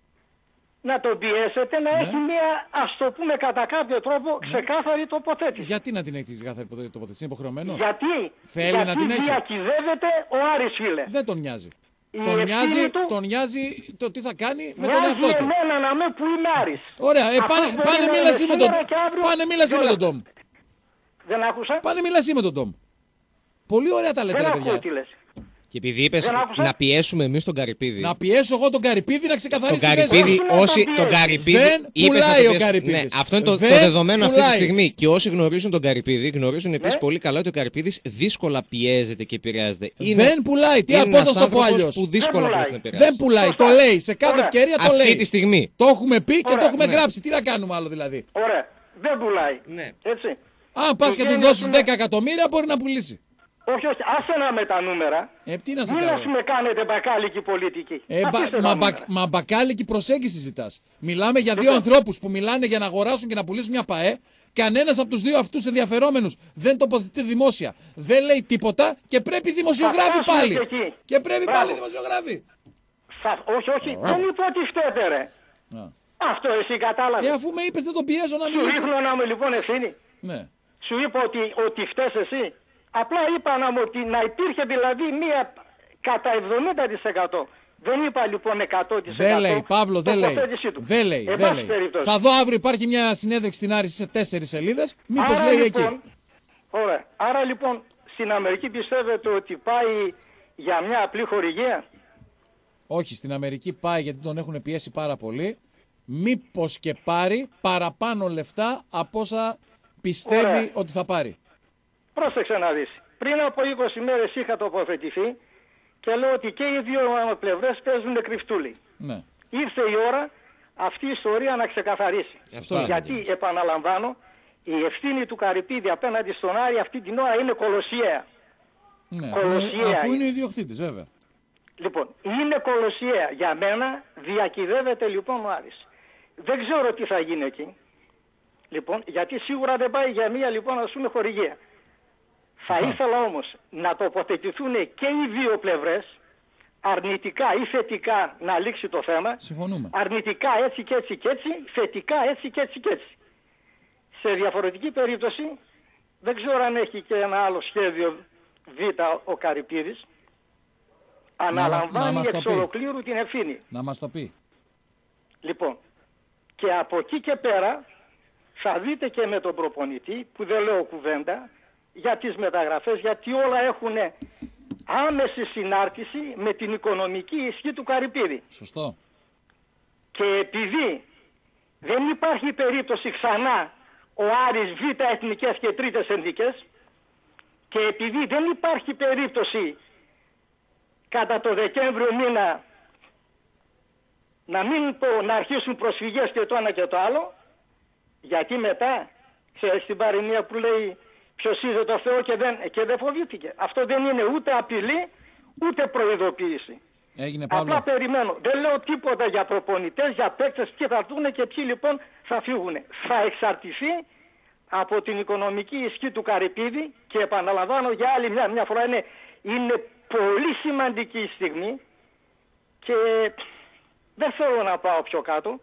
να τον πιέσετε να Ναι. έχει μια, ας το πούμε κατά κάποιο τρόπο, ξεκάθαρη τοποθέτηση. Γιατί να την έχει ξεκάθαρη τοποθέτηση, είναι υποχρεωμένος. Γιατί, Θέλει γιατί να την έχει. διακυβεύεται ο Άρης φίλε. Δεν τον νοιάζει. Η Τον ευθύνη νοιάζει, του τον νοιάζει το τι θα κάνει με τον μοιάζει εαυτό του. εμένα να με που είμαι Άρης. Ωραία, Αυτός πάνε, μπορεί πάνε να μίλα είναι εσύ με τον σήμερα και αύριο Πάνε μίλα εσύ με τον κιόλας. Τόμ. Δεν άκουσα. Πάνε μίλα εσύ με τον Τόμ. Πολύ ωραία τα λέτε Δεν ρε ακούω παιδιά. τι λες. Και επειδή είπες Δεν άκουσα. να πιέσουμε εμείς τον Καρυπίδη. Να πιέσω εγώ τον Καρυπίδη να Τον ξεκαθαρίσει τη θέση. Καρυπίδη, Όχι να όσοι τον τον πιέσεις. Καρυπίδη. Δεν είπες να πουλάει τον ο πιέσεις. Καρυπίδης. Ναι, αυτό είναι το Δεν δεδομένο αυτή τη πουλάει. στιγμή. Και όσοι γνωρίζουν τον Καρυπίδη, γνωρίζουν επίσης Ναι. πολύ καλά ότι ο Καρυπίδης δύσκολα πιέζεται και επηρεάζεται. Δεν πουλάει. Τι είναι πώς να ένας στο πω άνθρωπος αλλιώς. που δύσκολα Δεν μπορεί να πουλάει. επηρεάσει. Δεν πουλάει. Σωστά. Το λέει. Σε κάθε Ωραία. ευκαιρία το Αυτή λέει. τη στιγμή. Το έχουμε πει και το Ωραία. έχουμε Ναι. γράψει. Τι να κάνουμε άλλο δηλαδή. Ωραία. Δεν πουλάει. Ναι. Έτσι. Αν πας Του και του βγαίνει, δώσεις ας πούμε- 10 εκατομμύρια μπορεί να πουλήσει. Όχι, άσε να με τα νούμερα. Τι να σε Μην κάνω. ας με κάνετε μπακάλικη πολιτική. Αφήστε τα νούμερα. Μα μπακάλικη προσέγγιση ζητάς. Μιλάμε για δύο ανθρώπους που μιλάνε για να αγοράσουν και να πουλήσουν μια ΠΑΕ. Κανένας από τους δύο αυτούς ενδιαφερόμενους δεν τοποθετεί δημόσια. Δεν λέει τίποτα και πρέπει δημοσιογράφοι φτάσουμε πάλι. και εκεί. Και πρέπει Μπράβο. πάλι δημοσιογράφοι. Όχι, δεν είπα ότι φταίτε ρε. Α. Αυτό εσύ κατάλαβες. Αφού με είπες δεν τον πιέζω να Σου μιλήσει. δείχνω να είμαι λοιπόν ευθύνη. Ναι. Σου είπα ότι φταίς εσύ. Απλά είπα να υπήρχε δηλαδή μία κατά 70%. Δεν είπα λοιπόν 100%. Δεν λέει, Παύλο, δεν λέει. τοποθέτησή του. Δεν λέει, Εν δεν πάση λέει. περιπτώσει. Θα δω αύριο υπάρχει μια συνέντευξη στην Άρη σε 4 σελίδες. Μήπως Άρα, λέει λοιπόν, εκεί. Ωραία. Άρα λοιπόν στην Αμερική πιστεύετε ότι πάει για μια απλή χορηγία. Όχι, στην Αμερική πάει γιατί τον έχουν πιέσει πάρα πολύ. Μήπως και πάρει παραπάνω λεφτά από όσα πιστεύει Ωραία. ότι θα πάρει. Πρόσεξε να δεις. Πριν από 20 μέρες είχα τοποθετηθεί και λέω ότι και οι δύο πλευρές παίζουν κρυφτούλι. Ναι. Ήρθε η ώρα αυτή η ιστορία να ξεκαθαρίσει. Αυτό είναι. Γιατί, επαναλαμβάνω, η ευθύνη του Καρυπίδη απέναντι στον Άρη αυτή την ώρα είναι κολοσιαία. Ναι, Κολοσιαία αφού είναι. είναι ο ιδιοκτήτης, βέβαια. Λοιπόν, είναι κολοσιαία. Για μένα διακυβεύεται λοιπόν ο Άρης. Δεν ξέρω τι θα γίνει εκεί. Λοιπόν, γιατί σίγουρα δεν πάει για μία λοιπόν ας πούμε χορηγία. Θα ήθελα όμως να τοποθετηθούν και οι δύο πλευρές αρνητικά ή θετικά να λήξει το θέμα. Συμφωνούμε. Αρνητικά έτσι και έτσι και έτσι, θετικά έτσι και έτσι και έτσι. Σε διαφορετική περίπτωση δεν ξέρω αν έχει και ένα άλλο σχέδιο Β ο Καρυπίδης. Αναλαμβάνει εξ ολοκλήρου την ευθύνη. Να μας το πει. Λοιπόν, και από εκεί και πέρα θα δείτε και με τον προπονητή, που δεν λέω κουβέντα, για τις μεταγραφές, γιατί όλα έχουν άμεση συνάρτηση με την οικονομική ισχύ του Καρυπίδη. Σωστό. Και επειδή δεν υπάρχει περίπτωση ξανά ο Άρης Β' εθνικές και τρίτες ενδικές, και επειδή δεν υπάρχει περίπτωση κατά το Δεκέμβριο μήνα να αρχίσουν προσφυγές και το ένα και το άλλο, γιατί μετά, ξέρεις την παροιμία που λέει ποιος είδε το Θεό και δεν φοβήθηκε. Αυτό δεν είναι ούτε απειλή, ούτε προειδοποίηση. Έγινε, Παύλο. Απλά περιμένω. Δεν λέω τίποτα για προπονητές, για παίκτες, ποιοι θα έρθουν και ποιοι λοιπόν θα φύγουν. Θα εξαρτηθεί από την οικονομική ισχύ του Καρυπίδη και επαναλαμβάνω για άλλη μια φορά είναι πολύ σημαντική η στιγμή και δεν θέλω να πάω πιο κάτω.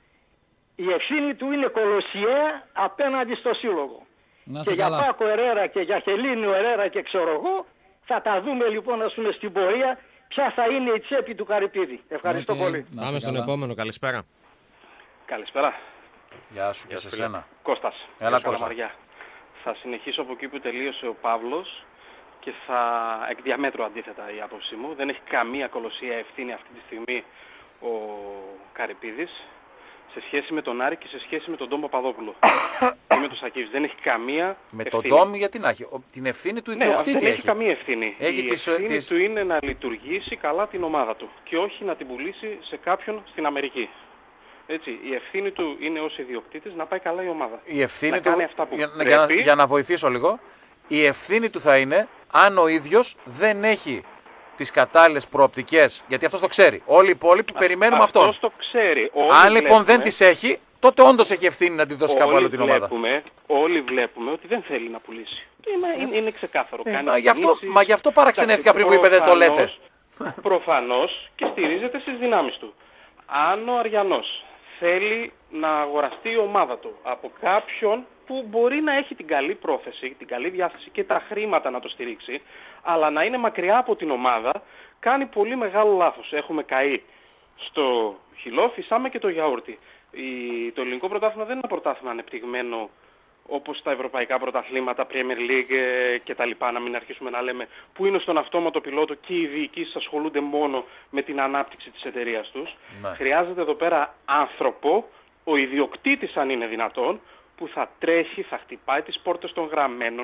Η ευθύνη του είναι κολοσιαία απέναντι στο σύλλογο. Και για Πάκο Ερέρα και για Χελίνιο Ερέρα και ξέρω εγώ θα τα δούμε λοιπόν ας πούμε στην πορεία ποια θα είναι η τσέπη του Καρυπίδη. Ευχαριστώ πολύ. Πάμε στον επόμενο. Καλησπέρα. Καλησπέρα. Γεια σου και σε σένα. Κώστας. Έλα Κώστα. Θα συνεχίσω από εκεί που τελείωσε ο Παύλος και θα εκ διαμέτρου αντίθετα η άποψή μου. Δεν έχει καμία κολοσιαία ευθύνη αυτή τη στιγμή ο Καρυπίδης σε σχέση με τον Άρη και σε σχέση με τον Ντόμ Παπαδόπουλο ή με τον Σακίβης. Δεν έχει καμία με ευθύνη. τον Ντόμ γιατί να έχει. Την ευθύνη του ιδιοκτήτη δεν έχει καμία ευθύνη. Έχει η ευθύνη του είναι να λειτουργήσει καλά την ομάδα του και όχι να την πουλήσει σε κάποιον στην Αμερική. Έτσι, η ευθύνη του είναι ως ιδιοκτήτης να πάει καλά η ομάδα. Η ευθύνη να του, κάνει αυτά που για να βοηθήσω λίγο, η ευθύνη του θα είναι αν ο ίδιος δεν έχει τις κατάλληλες προοπτικές, γιατί αυτός το ξέρει. Όλοι οι υπόλοιποι περιμένουμε αυτόν. Αυτός το ξέρει. Αν λοιπόν δεν τις έχει, τότε όντως έχει ευθύνη να τη δώσει κάπου άλλο την ομάδα. Όλοι βλέπουμε ότι δεν θέλει να πουλήσει. Είναι ξεκάθαρο. Μα γι' αυτό παραξενεύτηκα πριν που είπε δεν το λέτε. Προφανώς και στηρίζεται στις δυνάμεις του. Αν ο Αριανός θέλει να αγοραστεί η ομάδα του από κάποιον που μπορεί να έχει την καλή πρόθεση, την καλή διάθεση και τα χρήματα να το στηρίξει, αλλά να είναι μακριά από την ομάδα, κάνει πολύ μεγάλο λάθος. Έχουμε καεί στο χυλό, φυσάμε και το γιαούρτι. Το ελληνικό πρωτάθλημα δεν είναι ένα πρωτάθλημα ανεπτυγμένο όπως τα ευρωπαϊκά πρωταθλήματα, Premier League και τα λοιπά, να μην αρχίσουμε να λέμε που είναι στον αυτόματο πιλότο και οι διοικήσεις ασχολούνται μόνο με την ανάπτυξη της εταιρείας τους. Ναι. Χρειάζεται εδώ πέρα άνθρωπο, ο ιδιοκτήτης αν είναι δυνατόν, που θα τρέχει, θα χτυπάει τις πόρτες των γραμμένων,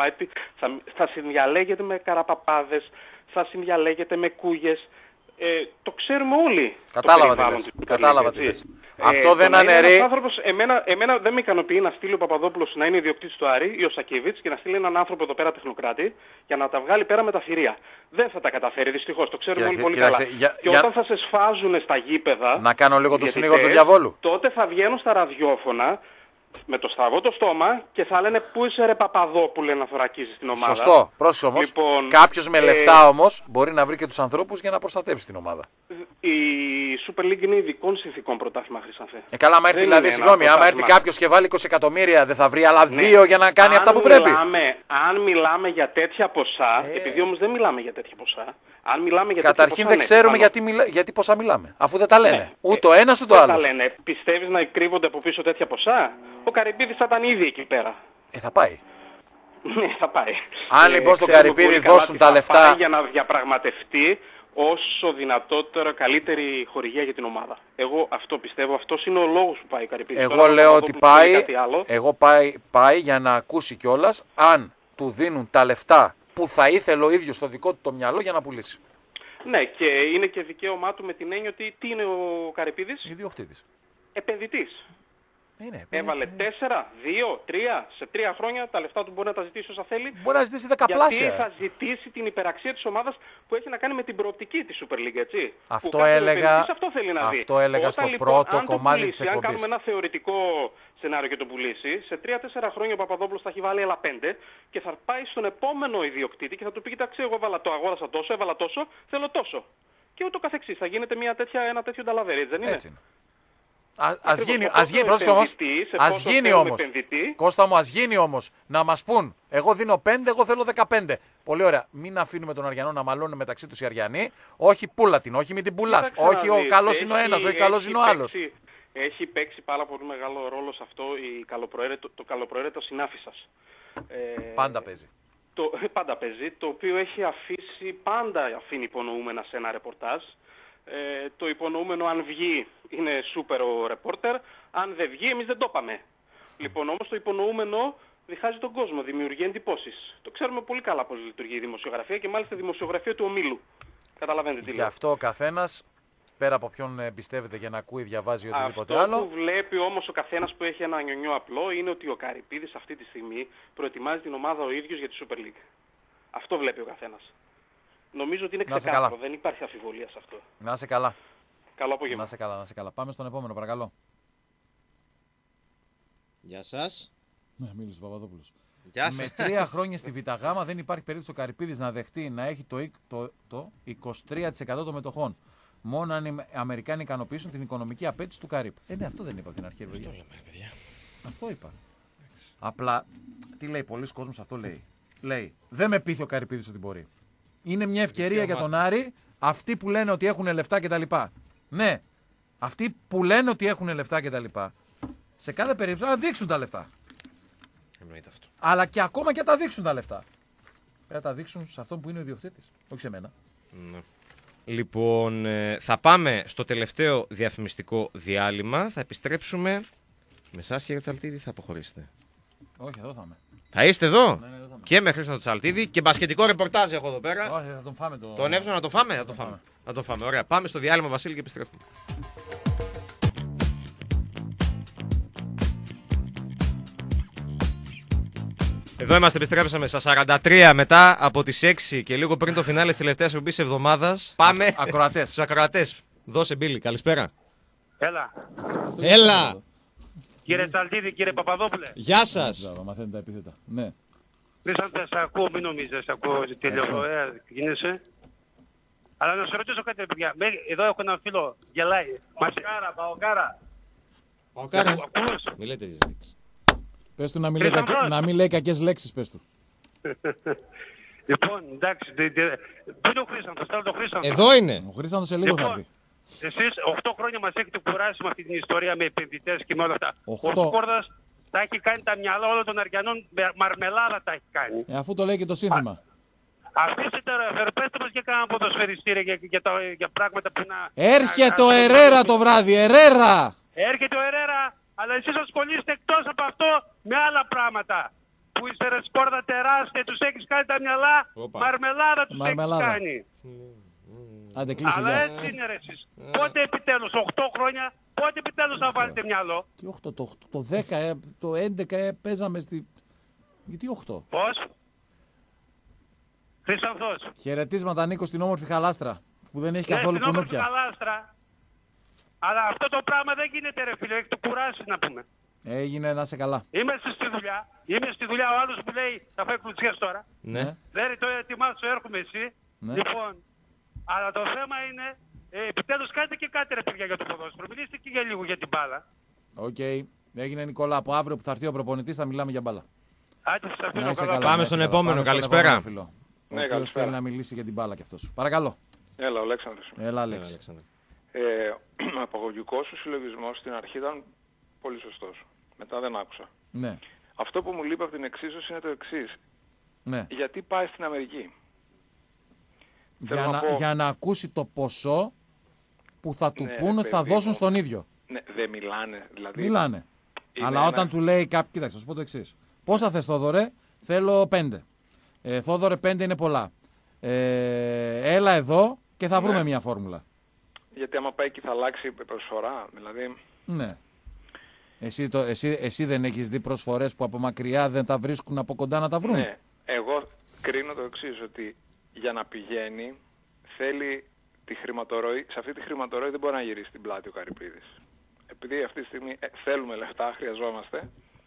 θα συνδιαλέγεται με καραπαπάδες, θα συνδιαλέγεται με κούγες. Το ξέρουμε όλοι. Κατάλαβα τι λες. Αυτό δεν αναιρεί. Εμένα δεν με ικανοποιεί να στείλει ο Παπαδόπουλος να είναι ιδιοκτήτης του Άρη ή ο Σακίβιτς και να στείλει έναν άνθρωπο εδώ πέρα τεχνοκράτη για να τα βγάλει πέρα με τα θηρία. Δεν θα τα καταφέρει δυστυχώς, το ξέρουμε όλοι πολύ καλά. Και όταν θα σε σφάζουν στα γήπεδα. Να κάνω λίγο το συνήγορο του διαβόλου. Τότε θα βγαίνουν στα ραδιόφωνα με το στραβό το στόμα και θα λένε πού είσαι ρε Παπαδόπουλε να θωρακίζεις την ομάδα. Σωστό, πρόσεχε όμως. Λοιπόν, κάποιος με λεφτά όμως μπορεί να βρει και τους ανθρώπους για να προστατεύσει την ομάδα. Η Super League είναι ειδικών συνθηκών πρωτάθλημα, Χρυσανθέ. Καλά, άμα έρθει δηλαδή, συγγνώμη, άμα έρθει κάποιος και βάλει 20 εκατομμύρια δεν θα βρει άλλα δύο για να κάνει αυτά που πρέπει. Αν μιλάμε για τέτοια ποσά, επειδή όμως δεν μιλάμε για τέτοια ποσά, αν μιλάμε για καταρχήν δεν ξέρουμε γιατί ποσά μιλάμε, αφού δεν τα λένε. Ούτε ο ένας ούτε ο άλλος. Δεν τα λένε. Πιστεύεις να κρύβονται από πίσω τέτοια ποσά? Ο Καρυπίδης θα ήταν ήδη εκεί πέρα. Θα πάει. Ναι, θα πάει. Αν λοιπόν στον Καρυπίδη δώσουν τα λεφτά. Θα πάει για να διαπραγματευτεί όσο δυνατότερα καλύτερη χορηγία για την ομάδα. Εγώ αυτό πιστεύω. Αυτός είναι ο λόγος που πάει ο Καρυπίδης. Εγώ λέω ότι πάει για να ακούσει κιόλας αν του δίνουν τα λεφτά που θα ήθελε ο ίδιος στο δικό του το μυαλό για να πουλήσει. Ναι, και είναι και δικαίωμά του με την έννοια ότι τι είναι ο Καρυπίδης? Ιδιοκτήτης. Επενδυτής. Έβαλε 4, 2, 3, σε 3 χρόνια τα λεφτά του μπορεί να τα ζητήσει όσα θέλει. Μπορεί να ζητήσει δεκαπλάσια. Γιατί θα ζητήσει την υπεραξία της ομάδας που έχει να κάνει με την προοπτική της Super League, έτσι. Αυτό έλεγα, αυτό θέλει να δει. αυτό έλεγα στο λοιπόν, πρώτο κομμάτι της εκπομπής. Αν κάνουμε ένα θεωρητικό σενάριο και το πουλήσει, σε 3-4 χρόνια ο Παπαδόπουλος θα έχει βάλει άλλα 5 και θα πάει στον επόμενο ιδιοκτήτη και θα του πει: κοιτάξτε, εγώ αγόρασα τόσο, έβαλα τόσο, θέλω τόσο. Και ούτω καθεξής. Θα γίνεται ένα τέτοιο νταλαβέρι, έτσι δεν είναι? Έτσι είναι. Ας γίνει όμως. Κώστα μου, ας γίνει όμως. Να μας πούν, εγώ δίνω 5, εγώ θέλω 15. Πολύ ωραία. Μην αφήνουμε τον Αριανό να μαλώνουν μεταξύ τους οι Αριανοί. Όχι πούλα την, όχι μην την πουλάς. Όχι ο καλός είναι ο ένας, όχι καλός είναι ο άλλος. Έχει παίξει πάρα πολύ μεγάλο ρόλο σε αυτό το καλοπροαίρετο συνάφι σας. Πάντα παίζει. Πάντα παίζει, το οποίο πάντα αφήνει υπονοούμενα σε ένα ρεπορτάζ. Το υπονοούμενο αν βγει είναι σούπερ ο ρεπόρτερ, αν δεν βγει εμείς δεν το είπαμε. Λοιπόν όμως το υπονοούμενο διχάζει τον κόσμο, δημιουργεί εντυπώσεις. Το ξέρουμε πολύ καλά πώς λειτουργεί η δημοσιογραφία και μάλιστα η δημοσιογραφία του ομίλου. Καταλαβαίνετε τι λέω. Γι' αυτό ο καθένας, πέρα από ποιον εμπιστεύεται για να ακούει, διαβάζει οτιδήποτε άλλο. Αυτό που βλέπει όμως ο καθένας που έχει ένα νιονιό απλό είναι ότι ο Καρυπίδης αυτή τη στιγμή προετοιμάζει την ομάδα ο ίδιος για τη Super League. Αυτό βλέπει ο καθένας. Νομίζω ότι είναι ξεκάθαρο, δεν υπάρχει αμφιβολία σε αυτό. Να είσαι καλά. Καλό απόγευμα. Να είσαι καλά. Πάμε στον επόμενο, παρακαλώ. Γεια σας. Ναι, μίλησε ο Παπαδόπουλος. Γεια σας. Με 3 χρόνια στη ΒΓ δεν υπάρχει περίπτωση ο Καρυπίδης να δεχτεί να έχει το 23% των μετοχών. Μόνο αν οι Αμερικάνοι ικανοποιήσουν την οικονομική απέτηση του Καρύπ. Ναι, αυτό δεν είπα από την αρχή. Αυτό είπα. Απλά, τι λέει πολλοί κόσμος, αυτό λέει. Λέει, δεν με πείθει ο Καρυπίδης ότι μπορεί. Είναι μια ευκαιρία για τον Άρη, αυτοί που λένε ότι έχουν λεφτά κτλ. Ναι, αυτοί που λένε ότι έχουν λεφτά κτλ. Σε κάθε περίπτωση να δείξουν τα λεφτά. Εννοείται αυτό. Αλλά και ακόμα και τα δείξουν τα λεφτά. Πρέπει να τα δείξουν σε αυτόν που είναι ο ιδιοκτήτης, όχι σε μένα. Ναι. Λοιπόν, θα πάμε στο τελευταίο διαφημιστικό διάλειμμα. Θα επιστρέψουμε. Με εσάς, κύριε Τσαλτίδη, θα αποχωρήσετε? Όχι, εδώ θα είμαι. Θα είστε εδώ? Ναι, εδώ θα είμαι. Και με Χρήστο Τσαλτίδη και μπασκετικό ρεπορτάζ έχω εδώ πέρα. Όχι, θα τον φάμε Τον έβζω να το φάμε? Θα το φάμε. Ωραία, πάμε στο διάλειμμα, Βασίλη, και επιστρέφουμε. Εδώ είμαστε, επιστρέψαμε στα 43 μετά από τις 6 και λίγο πριν το φινάλε της τελευταίας εκπομπής εβδομάδας. Πάμε στους ακροατές. Δώσε, Μπίλη, καλησπέρα. Έλα. Κύριε Τσαλτίδη, κύριε Παπαδόπουλε. Γεια σας. Μαθαίνετε τα επίθετα. Ναι. Χρήσαντα, σε ακούω, μην νομίζεις, ακούω τηλεφωνία, κίνησε. Αλλά να σε ρωτήσω κάτι, παιδιά. Εδώ έχω ένα φίλο, γελάει. Μασιάρα, Παοκάρα. Παοκάρα. Μη λέτε τις λέξεις. Πες του να μην λέει κακές λέξεις, πες του. Λοιπόν, εντάξει, πού είναι ο Χρήσαντος, θέλω το Χρήσαντο. Εδώ είναι. Ο Χρήσαντος σε λίγο θα έρθει. Εσείς 8 χρόνια μας έχετε κουράσει με αυτή την ιστορία, με επενδυτές και με όλα αυτά. 8. Ο Σκόρδας τα έχει κάνει τα μυαλά όλων των Αριανών, μαρμελάδα τα έχει κάνει. Αφού το λέει και το σύνθημα. Αφήστε τώρα, πέστε μας και κάνα ποδοσφαιριστήρια για πράγματα που να... Έρχεται ο Ερέρα το βράδυ, Ερέρα! Έρχεται ο Ερέρα, αλλά εσείς ασχολείστε εκτός από αυτό με άλλα πράγματα. Που είστε ρε Σκόρδα τεράστια, τους έχεις κάνει τα μυαλά, μαρμελάδα τους έχεις κάνει. Άντε, κλείσε, αλλά έτσι είναι ρε εσείς. Πότε επιτέλους, 8 χρόνια, πότε επιτέλους θα βάλετε μυαλό? Τι 8, το 10, το 11 παίζαμε στη... Γιατί 8? Πώς? Χρυσανθός. Χαιρετίσματα, Νίκο, στην όμορφη Χαλάστρα, που δεν έχει καθόλου κουνούπια. Στην όμορφη Χαλάστρα. Αλλά αυτό το πράγμα δεν γίνεται ρε φίλε, έχει το κουράσει να πούμε. Έγινε, να είσαι καλά. Είμαστε στη δουλειά, είμαι στη δουλειά, ο άλλος που λέει θα φάει κλουτσιές τώρα. Ναι. Δεν το ετοιμάσου, έρχομαι εσύ. Ναι. Λοιπόν, αλλά το θέμα είναι, επιτέλους κάντε και κάτι ρε παιδιά για το ποδόσφαιρο. Μιλήστε και για λίγο για την μπάλα. Οκ. Έγινε, Νικόλα, από αύριο που θα έρθει ο προπονητής θα μιλάμε για μπάλα. Άντε, σας αφήνω καλά. Πάμε στον επόμενο, καλησπέρα. Ο οποίος θέλει να μιλήσει για την μπάλα κι αυτός. Παρακαλώ. Έλα, ο Αλέξανδρος. Έλα, Αλέξη. Ο απαγωγικός σου συλλογισμός στην αρχή ήταν πολύ σωστός. Μετά δεν άκουσα. Ναι. Αυτό που μου λείπει από την εξίσωση είναι το εξής. Ναι. Γιατί πάει στην Αμερική? Για να ακούσει το ποσό που θα του πούν ότι θα δώσουν στον ίδιο. Ναι, δεν μιλάνε. Δηλαδή, μιλάνε. Αλλά όταν του λέει κάποιο. Κοίταξε, θα σου πω το εξής. Πόσα θες, Θόδωρε? Θέλω 5. Θόδωρε, 5 είναι πολλά. Έλα εδώ και θα βρούμε μια φόρμουλα. Γιατί άμα πάει εκεί θα αλλάξει η προσφορά, δηλαδή... Ναι. Εσύ δεν έχεις δει προσφορές που από μακριά δεν τα βρίσκουν από κοντά να τα βρουν? Ναι, εγώ κρίνω το εξής, ότι για να πηγαίνει θέλει τη χρηματορροή, σε αυτή τη χρηματορροή δεν μπορεί να γυρίσει την πλάτη ο Καρυπίδης. Επειδή αυτή τη στιγμή θέλουμε λεφτά, χρειαζόμαστε,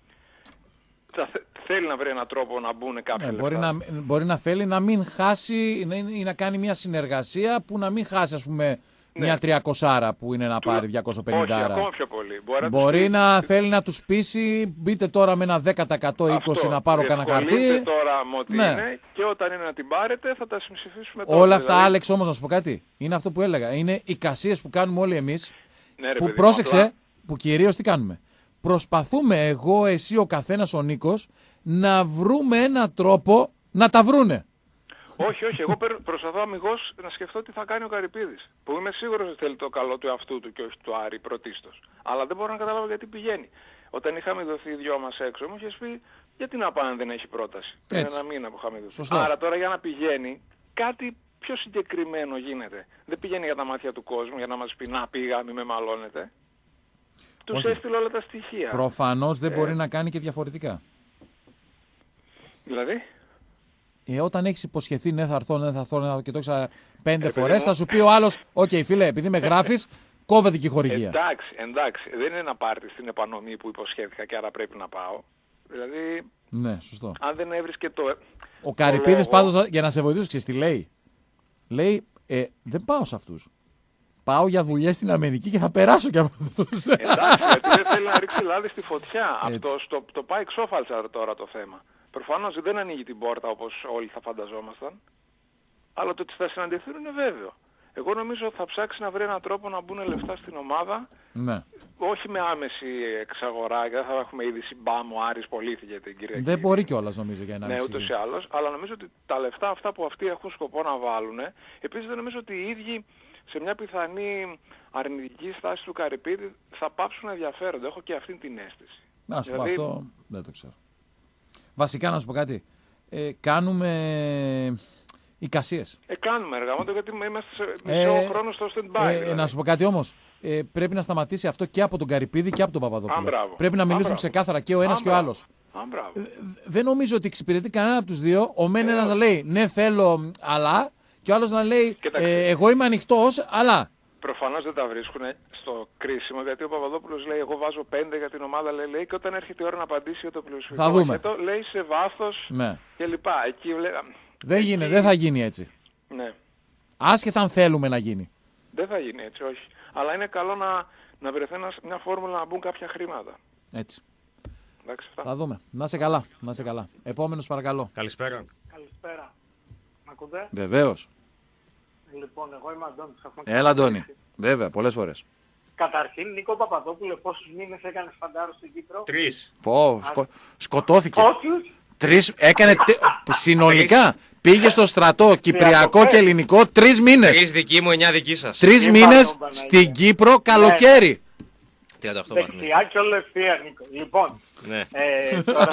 θέλει να βρει έναν τρόπο να μπουν κάποια λεφτά. Μπορεί να θέλει να μην χάσει ή να κάνει μια συνεργασία που να μην χάσει, ας πούμε, μια 300 που είναι να πάρει 250. Όχι, ακόμα πιο πολύ. Μπορεί να θέλει να τους πείσει, μπείτε τώρα με ένα 10% 20% να πάρω κανένα χαρτί. Τώρα με ό,τι είναι, και όταν είναι να την πάρετε θα τα συμψηφίσουμε τώρα. Όλα αυτά, δηλαδή... Άλεξ, όμως να σου πω κάτι. Είναι αυτό που έλεγα. Είναι οι κασίες που κάνουμε όλοι εμείς. Ναι, ρε, που παιδί, πρόσεξε, απλά... που κυρίως τι κάνουμε. Προσπαθούμε εγώ, εσύ, ο καθένας, ο Νίκος, να βρούμε έναν τρόπο να τα βρούνε. Όχι, εγώ προσπαθώ αμιγώς να σκεφτώ τι θα κάνει ο Καρυπίδης. Που είμαι σίγουρος ότι θέλει το καλό του εαυτού του και όχι του Άρη πρωτίστως. Αλλά δεν μπορώ να καταλάβω γιατί πηγαίνει. Όταν είχαμε δοθεί οι δυο μας έξω, μου είχες πει γιατί να πάνε δεν έχει πρόταση. Είναι ένα μήνα που είχαμε δοθεί. Άρα τώρα για να πηγαίνει κάτι πιο συγκεκριμένο γίνεται. Δεν πηγαίνει για τα μάτια του κόσμου για να μας πει να πήγα, μη με μαλώνετε. Τους έστειλε όλα τα στοιχεία. Προφανώς δεν μπορεί να κάνει και διαφορετικά. Δηλαδή? Όταν έχεις υποσχεθεί ναι θα έρθω και το έχεις 5 φορές, θα σου πει ο άλλος, οκ, φίλε, επειδή με γράφεις, κόβεται και η χορηγία. Εντάξει, δεν είναι ένα πάρτι στην επανομή που υποσχέθηκα και άρα πρέπει να πάω. Δηλαδή, ναι, σωστό. Αν δεν έβρισκε το... Ο Καρυπίδης πάντως, για να σε βοηθήσω, ξέρεις τι λέει. Λέει, δεν πάω σε αυτούς. Πάω για δουλειές στην Αμερική και θα περάσω και από αυτούς. Εντάξει, γιατί δεν θέλει να ρίξει λάδι στη φωτιά. Αυτό το πάει εξόφαλτσα τώρα το θέμα. Προφανώς δεν ανοίγει την πόρτα όπως όλοι θα φανταζόμασταν. Αλλά το ότι θα συναντηθούν είναι βέβαιο. Εγώ νομίζω θα ψάξει να βρει έναν τρόπο να μπουν λεφτά στην ομάδα. Ναι. Όχι με άμεση εξαγορά, γιατί θα έχουμε είδηση μπαμ, ο Άρης πωλήθηκε την Κυριακή. Δεν μπορεί κιόλας νομίζω για ένα ναι, ούτως ή άλλως. Αλλά νομίζω ότι τα λεφτά αυτά που αυτοί έχουν σκοπό να βάλουν. Επίσης δεν νομίζω ότι οι ίδιοι σε μια πιθανή αρνητική στάση του Καρυπίδη θα πάψουν να ενδιαφέρονται. Έχω και αυτή την αίσθηση. Να σου πω αυτό, δεν το ξέρω. Βασικά να σου πω κάτι. Κάνουμε εικασίες. Κάνουμε εργάματα γιατί είμαστε σε μισό χρόνο στο stand-by. Δηλαδή. Να σου πω κάτι όμως. Πρέπει να σταματήσει αυτό και από τον Καρυπίδη και από τον Παπαδόπουλο. Πρέπει να μιλήσουν ξεκάθαρα και ο ένας και ο άλλος. Δεν νομίζω ότι εξυπηρετεί κανένα από τους δύο. Ο μεν ένας να λέει ναι θέλω αλλά και ο άλλος να λέει εγώ είμαι ανοιχτός αλλά. Προφανώς δεν τα βρίσκουν στο κρίσιμο γιατί ο Παπαδόπουλος λέει εγώ βάζω 5 για την ομάδα λέει και όταν έρχεται η ώρα να απαντήσει για το πλειοψηφικό θα δούμε. Λέει σε βάθος και λοιπά. Εκεί, δεν θα γίνει έτσι. Ναι. Άσχετα αν θέλουμε να γίνει. Δεν θα γίνει έτσι, όχι. Αλλά είναι καλό να βρεθεί μια φόρμουλα να μπουν κάποια χρήματα. Έτσι. Εντάξει, θα δούμε. Να είσαι καλά. Επόμενος παρακαλώ. Καλησπέρα. Καλησπέρα. Μ' ακούτε? Βεβαίως. Λοιπόν, εγώ είμαι Αντώνης. Έλα Αντώνη. Βέβαια, πολλές φορές. Καταρχήν, Νίκο Παπαδόπουλε, πόσους μήνες έκανες φαντάρο στην Κύπρο? 3. Σκοτώθηκε. Πόσους? 3 έκανε συνολικά. Πήγε στο στρατό, Κυπριακό και Ελληνικό, 3 μήνες. 3 δικοί μου, 9 δικοί σας. 3 μήνες στην Κύπρο, καλοκαίρι. 38 βαθμοί. Δεξιά και ολευθεία, Νίκο. Λοιπόν, ναι. Τώρα...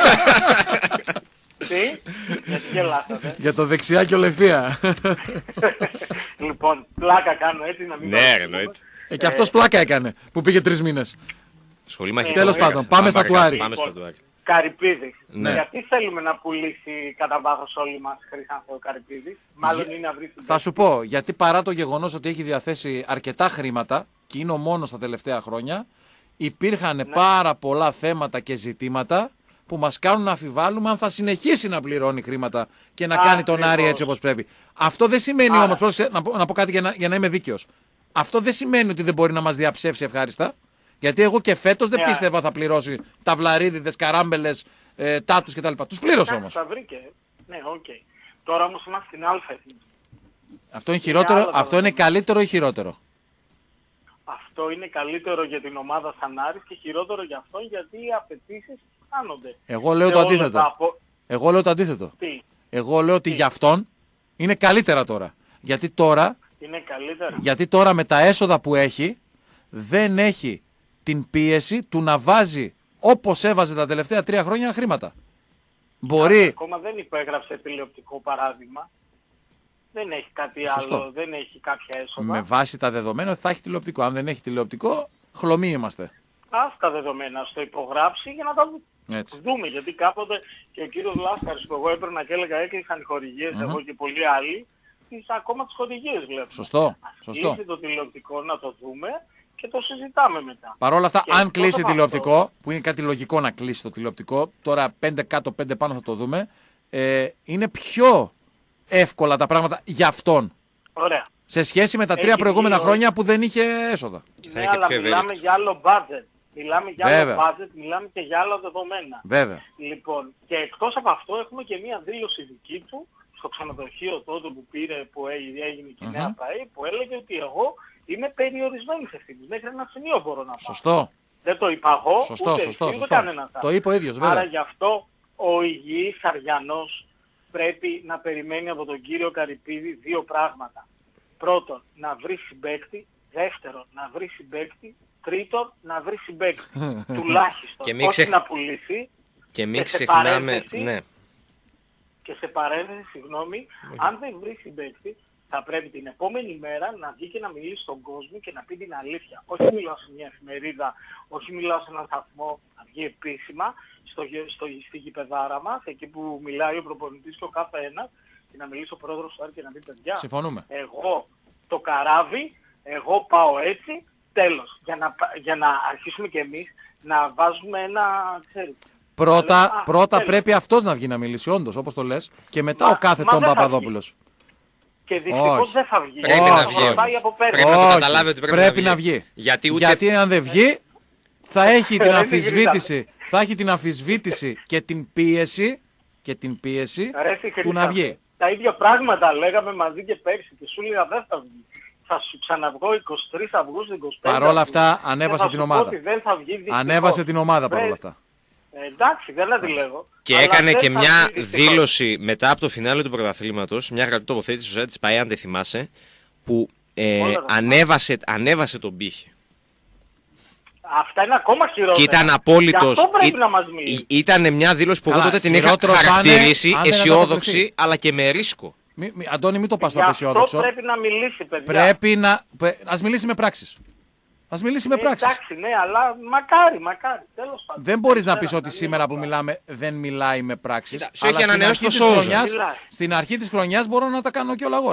Τι, γιατί γελάσατε? Για το δεξιά και ολευθεία. Λοιπόν, πλάκα κάνω έτσι να μην... Ναι, εννοείται. Και αυτός πλάκα έκανε που πήγε 3 μήνες. Σχολή μαχητών. Τέλος πάντων, πάμε στα του Άρη. Καρυπίδη. Ναι. Γιατί θέλουμε να πουλήσει κατά βάθος όλοι μας Χρυσάνθο ο Καρυπίδης? Μάλλον είναι να βρει την... Θα σου πω, γιατί παρά το γεγονός ότι έχει διαθέσει αρκετά χρήματα και είναι ο μόνος τα τελευταία χρόνια, υπήρχαν πάρα πολλά θέματα και ζητήματα που μας κάνουν να αμφιβάλλουμε αν θα συνεχίσει να πληρώνει χρήματα και να κάνει τον Άρη έτσι όπως πρέπει. Αυτό δεν σημαίνει όμως, να πω κάτι για να είμαι δίκαιος. Αυτό δεν σημαίνει ότι δεν μπορεί να μας διαψεύσει ευχάριστα. Γιατί εγώ και φέτος δεν πίστευα θα πληρώσει ταυλαρίδιδες, καράμπελες, τάτους κτλ. Τους πλήρωσε όμως. Τα βρήκε. Ναι, οκ. Τώρα όμως είμαστε στην Α. Αυτό είναι χειρότερο, αυτό είναι καλύτερο ή χειρότερο? Αυτό είναι καλύτερο για την ομάδα σαν Άρης και χειρότερο για αυτόν γιατί οι απαιτήσεις χάνονται. Εγώ λέω το αντίθετο. Εγώ λέω το αντίθετο. Τι? Εγώ λέω ότι για αυτόν είναι καλύτερα τώρα. Γιατί τώρα, είναι καλύτερα. Γιατί τώρα με τα έσοδα που έχει δεν έχει την πίεση του να βάζει όπως έβαζε τα τελευταία 3 χρόνια χρήματα. Μπορεί... Ακόμα δεν υπέγραψε τηλεοπτικό παράδειγμα. Δεν έχει κάτι άλλο, δεν έχει κάποια έσοδα. Με βάση τα δεδομένα θα έχει τηλεοπτικό. Αν δεν έχει τηλεοπτικό, χλωμοί είμαστε. Ας τα δεδομένα στο υπογράψει για να τα δούμε. Γιατί κάποτε και ο κύριος Λάσκαρης που εγώ έπαιρνα και έλεγα έκλεισαν οι χορηγίες, εγώ και πολλοί άλλοι, ακόμα τις χορηγίες βλέπουμε. Σωστό. Κλείσει το τηλεοπτικό να το δούμε και το συζητάμε μετά. Παρ' όλα αυτά, αν κλείσει τηλεοπτικό, που είναι κάτι λογικό να κλείσει το τηλεοπτικό, τώρα 5 κάτω, 5 πάνω θα το δούμε, είναι πιο εύκολα τα πράγματα για αυτόν. Ωραία. Σε σχέση με τα 3 προηγούμενα χρόνια που δεν είχε έσοδα. Ναι, αλλά μιλάμε για άλλο budget. Μιλάμε για άλλο budget, μιλάμε και για άλλα δεδομένα. Βέβαια. Λοιπόν, και εκτός από αυτό έχουμε και μία δήλωση δική του στο ξενοδοχείο τότε που πήρε, που έγινε η Νέα ΠΑΕ, που έλεγε ότι εγώ είμαι περιορισμένης ευθύνης. Μέχρι ένα σημείο μπορώ να πάω. Σωστό. Δεν το είπα εγώ, σωστό. κανένας άλλος. Το είπε ο ίδιος, βέβαια. Άρα γι' αυτό ο υγιής Αριανός πρέπει να περιμένει από τον κύριο Καρυπίδη 2 πράγματα. Πρώτον, να βρει συμπαίκτη. Δεύτερον, να βρει συμπαίκτη. Τρίτον, να βρει συμπαίκτη. Τουλάχιστον. Όχι να πουλήσει. Και μην ξεχνάμε. Ναι. Και σε παρένθεση, συγγνώμη, αν δεν βρει συμπαίκτη, θα πρέπει την επόμενη μέρα να βγει και να μιλήσει στον κόσμο και να πει την αλήθεια. Όχι μιλάω σε μια εφημερίδα, όχι μιλάω σε έναν σταθμό, να βγει επίσημα στη γηπεδάρα μας, εκεί που μιλάει ο προπονητής και ο κάθε ένας, και να μιλήσει ο πρόεδρος του Άρη και να πει παιδιά. Συμφωνούμε. Εγώ το καράβι, εγώ πάω έτσι, τέλος. Για να αρχίσουμε κι εμείς να βάζουμε ένα, ξέρετε. Πρώτα πρέπει αυτός να βγει να μιλήσει, όντως, όπως το λες, και μετά ο κάθε Τον Παπαδόπουλος. Και δυστυχώς δεν θα βγει. Πρέπει να βγει. Πρέπει να το καταλάβει ότι πρέπει να βγει. Γιατί αν δεν βγει, θα έχει την αμφισβήτηση. Θα έχει την αμφισβήτηση και την πίεση του να βγει. Τα ίδια πράγματα λέγαμε μαζί και πέρσι και σου έλεγα δεν θα βγει. Θα σου ξαναβγώ 23 Αυγούστου, 25. Παρ' όλα αυτά ανέβασε την ομάδα. Ανέβασε την ομάδα παρ' όλα αυτά. Εντάξει, δεν αντιλέγω. Και έκανε και μια δήλωση μετά από το φινάλε του πρωταθλήματος, μια γραπτή τοποθέτηση στο site της ΠΑΕ, αν δεν θυμάσαι, που ανέβασε τον πύχη. Αυτά είναι ακόμα χειρότερα. Και ήταν απόλυτος. Αυτό πρέπει να μας μιλήσει. Ήταν μια δήλωση που εγώ τότε την είχα χαρακτηρίσει αισιόδοξη, αλλά και με ρίσκο. Αντώνη, μην το πας στο απεσιόδοξο. Αυτό πρέπει να μιλήσει, παιδιά. Πρέπει να. Ας μιλήσει με πράξεις. Ας μιλήσει με πράξεις. Εντάξει, ναι, αλλά μακάρι. Τέλος πάντων. Δεν μπορείς να πεις ότι σήμερα που μιλάμε δεν μιλάει με πράξεις. Σου έχει ανανεώσει το Σόουζα. Στην αρχή της χρονιάς μπορώ να τα κάνω κι όλα εγώ.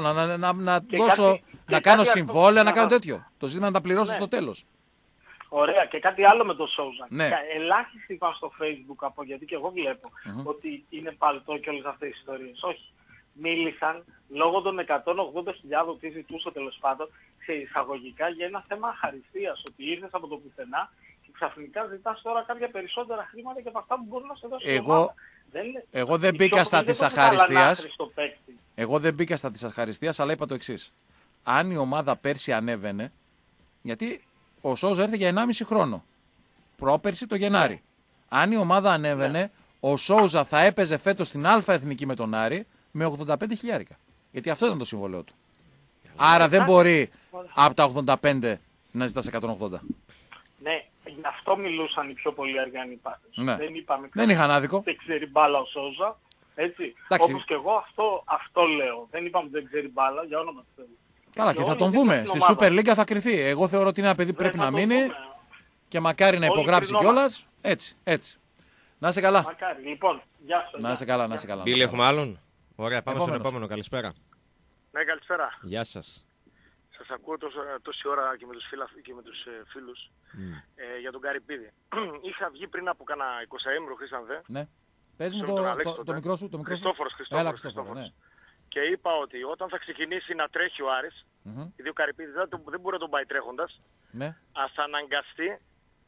Να κάνω συμβόλαια, να κάνω τέτοιο. Το ζήτημα να τα πληρώσω στο τέλος. Ωραία, και κάτι άλλο με το Σόουζα. Ναι. Ελάχιστοι είπαν στο Facebook, γιατί και εγώ βλέπω, ότι είναι παλτό και όλες αυτές τις ιστορίες. Όχι. Μίλησαν λόγω των 180.000 τι ζητούσε τέλος πάντων σε εισαγωγικά για ένα θέμα αχαριστίας. Ότι ήρθες από το πουθενά και ξαφνικά ζητάς τώρα κάποια περισσότερα χρήματα και από αυτά που μπορεί να σε δώσει η ομάδα. Εγώ δεν μπήκα στα της αχαριστίας. Εγώ δεν μπήκα στα της αχαριστίας, αλλά είπα το εξής. Αν η ομάδα πέρσι ανέβαινε, γιατί ο Σόουζα έρθει για 1,5 χρόνο. Πρόπερσι το Γενάρη. Αν η ομάδα ανέβαινε, ο Σόουζα θα έπαιζε φέτος στην Α Εθνική με τον Άρη με 85.000. Γιατί αυτό ήταν το συμβολέο του. Άρα δεν μπορεί από τα 85 να ζητάς 180. Ναι, γι' αυτό μιλούσαν οι πιο πολλοί Αριανοί πάντες. Ναι. Δεν δεν είχαν άδικο. Δεν ξέρει μπάλα ο Σόουζα. Έτσι. Όπως και εγώ αυτό λέω. Δεν είπαμε δεν ξέρει μπάλα, για όνομα του Θεού. Καλά, και θα τον δούμε. Στη Super League θα κρυθεί. Εγώ θεωρώ ότι είναι ένα παιδί που πρέπει να μείνει και μακάρι να υπογράψει κιόλας. Έτσι. Να είσαι καλά. Μακάρι. Λοιπόν, γεια σας. Να είσαι καλά. Μπίλη, έχουμε άλλον. Ωραία, πάμε στον επόμενο. Καλησπέρα. Ναι, καλησπέρα. Γεια σας. Σας ακούω τόση ώρα και με τους φίλους για τον Καρυπίδη. Είχα βγει πριν από κάνα 20 Χρήσανδε. Ναι. Πες μου το μικρό σου. Χριστόφορος. Ναι. Και είπα ότι όταν θα ξεκινήσει να τρέχει ο Άρης, γιατί ο Καρυπίδης δεν μπορεί να τον πάει τρέχοντας, ναι. Ας αναγκαστεί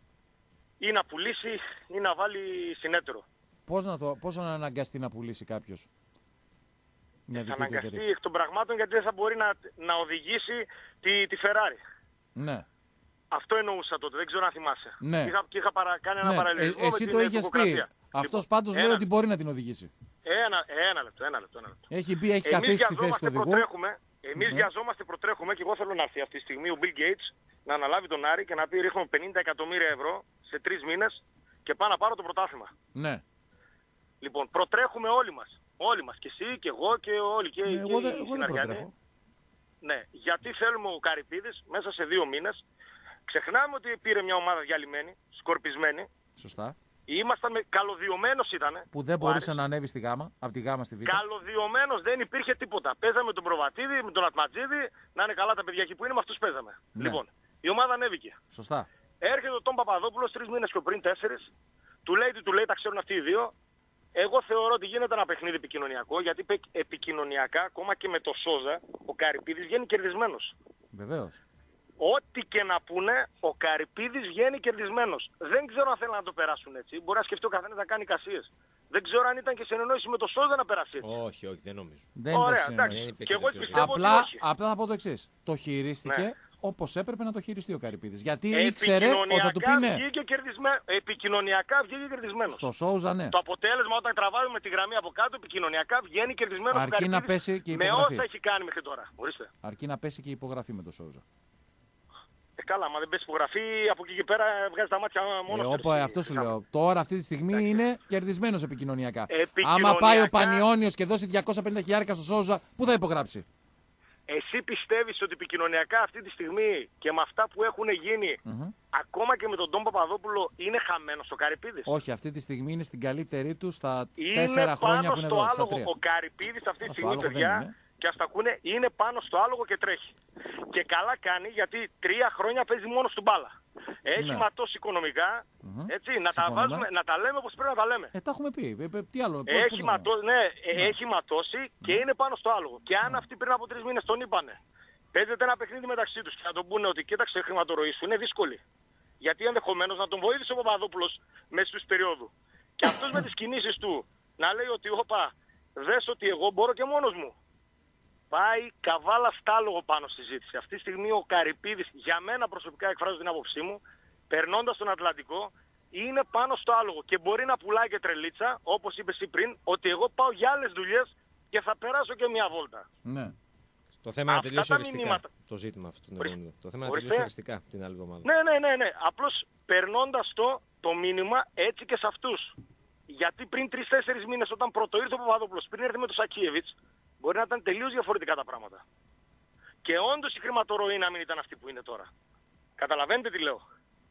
ή να πουλήσει ή να βάλει συνέτερο. Πώς να αναγκαστεί να πουλήσει κάποιος? Θα αναγκαστεί εκ των πραγμάτων γιατί δεν θα μπορεί να οδηγήσει τη Ferrari. Ναι. Αυτό εννοούσα τότε, δεν ξέρω αν θυμάσαι. Ναι. Είχα κάνει ένα παραλληλισμό εσύ με το την είχες πει. Αυτός πάντως λέει ότι μπορεί να την οδηγήσει. Ένα λεπτό. Έχει καθίσει στη θέση του οδηγού. Εμείς βιαζόμαστε, προτρέχουμε και εγώ θέλω να έρθει αυτή τη στιγμή ο Bill Gates να αναλάβει τον Άρη και να πει ρίχνουμε 50 εκατομμύρια ευρώ σε 3 μήνες και πάω να πάρω το πρωτάθλημα. Ναι. Λοιπόν, προτρέχουμε όλοι μας. Όλοι μας. Και εσύ και εγώ και όλοι. Και εγώ δεν προτρέχω. Ναι. Γιατί θέλουμε ο Καρυπίδης μέσα σε 2 μήνες Ξεχνάμε ότι πήρε μια ομάδα διαλυμένη, σκορπισμένη. Σωστά. Ήμασταν καλωδιωμένος ήταν. Που δεν μπορούσε να ανέβει στη Γάμα, από τη Γάμα στη Β. Καλωδιωμένος, δεν υπήρχε τίποτα. Παίζαμε τον Προβατίδη, με τον Ατματζίδη, να είναι καλά τα παιδιά εκεί που είναι, με αυτούς παίζαμε. Ναι. Λοιπόν, η ομάδα ανέβηκε. Σωστά. Έρχεται ο Τον Παπαδόπουλος 3 μήνες και πριν 4. Του λέει, τα ξέρουν αυτοί οι δύο. Εγώ θεωρώ ότι γίνεται ένα παιχνίδι επικοινωνιακό, γιατί επικοινωνιακά, ακόμα και με το Σόζα, ο Καρυπίδης βγαίνει κερδισμένος. Βεβαίως. Ό,τι και να πούνε, ο Καρυπίδης βγαίνει κερδισμένος. Δεν ξέρω αν θέλουν να το περάσουν έτσι. Μπορεί να σκεφτεί ο καθένας να κάνει εικασίες. Δεν ξέρω αν ήταν και συνεννόηση με το Σόζα να περάσει έτσι. Όχι, δεν νομίζω. Ωραία, εντάξει. Και εγώ πιστεύω ότι όχι. Απλά θα πω το εξής. Το χειρίστηκε. Ναι. Όπως έπρεπε να το χειριστεί ο Καρυπίδης. Γιατί ήξερε ότι θα του πει ναι. Επικοινωνιακά βγήκε κερδισμένος. Στο Σόουζα, ναι. Το αποτέλεσμα όταν τραβάμε με τη γραμμή από κάτω, επικοινωνιακά βγαίνει κερδισμένος. Αρκεί να πέσει και η υπογραφή. Με όσα έχει κάνει μέχρι τώρα. Ορίστε. Αρκεί να πέσει και η υπογραφή με το Σόουζα. Καλά, μα δεν πέσει υπογραφή, από εκεί και πέρα βγάζει τα μάτια μόνος. Αυτό σου λέω. Τώρα αυτή τη στιγμή είναι κερδισμένος επικοινωνιακά. Επικοινωνιακά. Άμα πάει ο Πανιώνιος και δώσει 250.000 στο Σόουζα, πού θα υπογράψει? Εσύ πιστεύεις ότι επικοινωνιακά αυτή τη στιγμή και με αυτά που έχουν γίνει, ακόμα και με τον Τον Παπαδόπουλο, είναι χαμένος ο Καρυπίδης? Όχι, αυτή τη στιγμή είναι στην καλύτερη του στα 4 χρόνια που είναι εδώ. Ο Καρυπίδης αυτή τη στιγμή, παιδιά, και ας τα ακούνε, είναι πάνω στο άλογο και τρέχει. Και καλά κάνει, γιατί 3 χρόνια παίζει μόνος του μπάλα. Έχει ματώσει οικονομικά, έτσι, να τα λέμε όπως πρέπει να τα λέμε. Τα έχουμε πει. Τι άλλο, έχει ματώσει και είναι πάνω στο άλογο. Και αν αυτοί πριν από 3 μήνες τον είπανε, παίζεται ένα παιχνίδι μεταξύ τους και να τον πούνε ότι κοίταξε, η χρηματορροή σου είναι δύσκολη. Γιατί ενδεχομένως να τον βοήθησε ο Παπαδόπουλος μέσα στους περίοδου. Και αυτός με τις κινήσεις του να λέει ότι όπα, δες ότι εγώ μπορώ και μόνος μου. Πάει καβάλα στάλογο πάνω στη συζήτηση. Αυτή τη στιγμή ο Καρυπίδης, για μένα προσωπικά εκφράζω την άποψή μου, περνώντας τον Ατλαντικό, είναι πάνω στο άλογο και μπορεί να πουλάει και τρελίτσα, όπως είπες εσύ πριν, ότι εγώ πάω για άλλες δουλειές και θα περάσω και μια βόλτα. Ναι. Το θέμα είναι να τελειώσει οριστικά το ζήτημα αυτό. Το θέμα είναι να τελειώσει οριστικά την άλλη εβδομάδα. Ναι. Απλώς περνώντας το μήνυμα έτσι και σε αυτούς. Γιατί πριν 3-4 μήνες όταν πρώτο ήρθε ο Παπαδόπουλος, πριν έρθει με τον Σακίεβιτς, μπορεί να ήταν τελείως διαφορετικά τα πράγματα. Και όντως η χρηματορροή να μην ήταν αυτή που είναι τώρα. Καταλαβαίνετε τι λέω?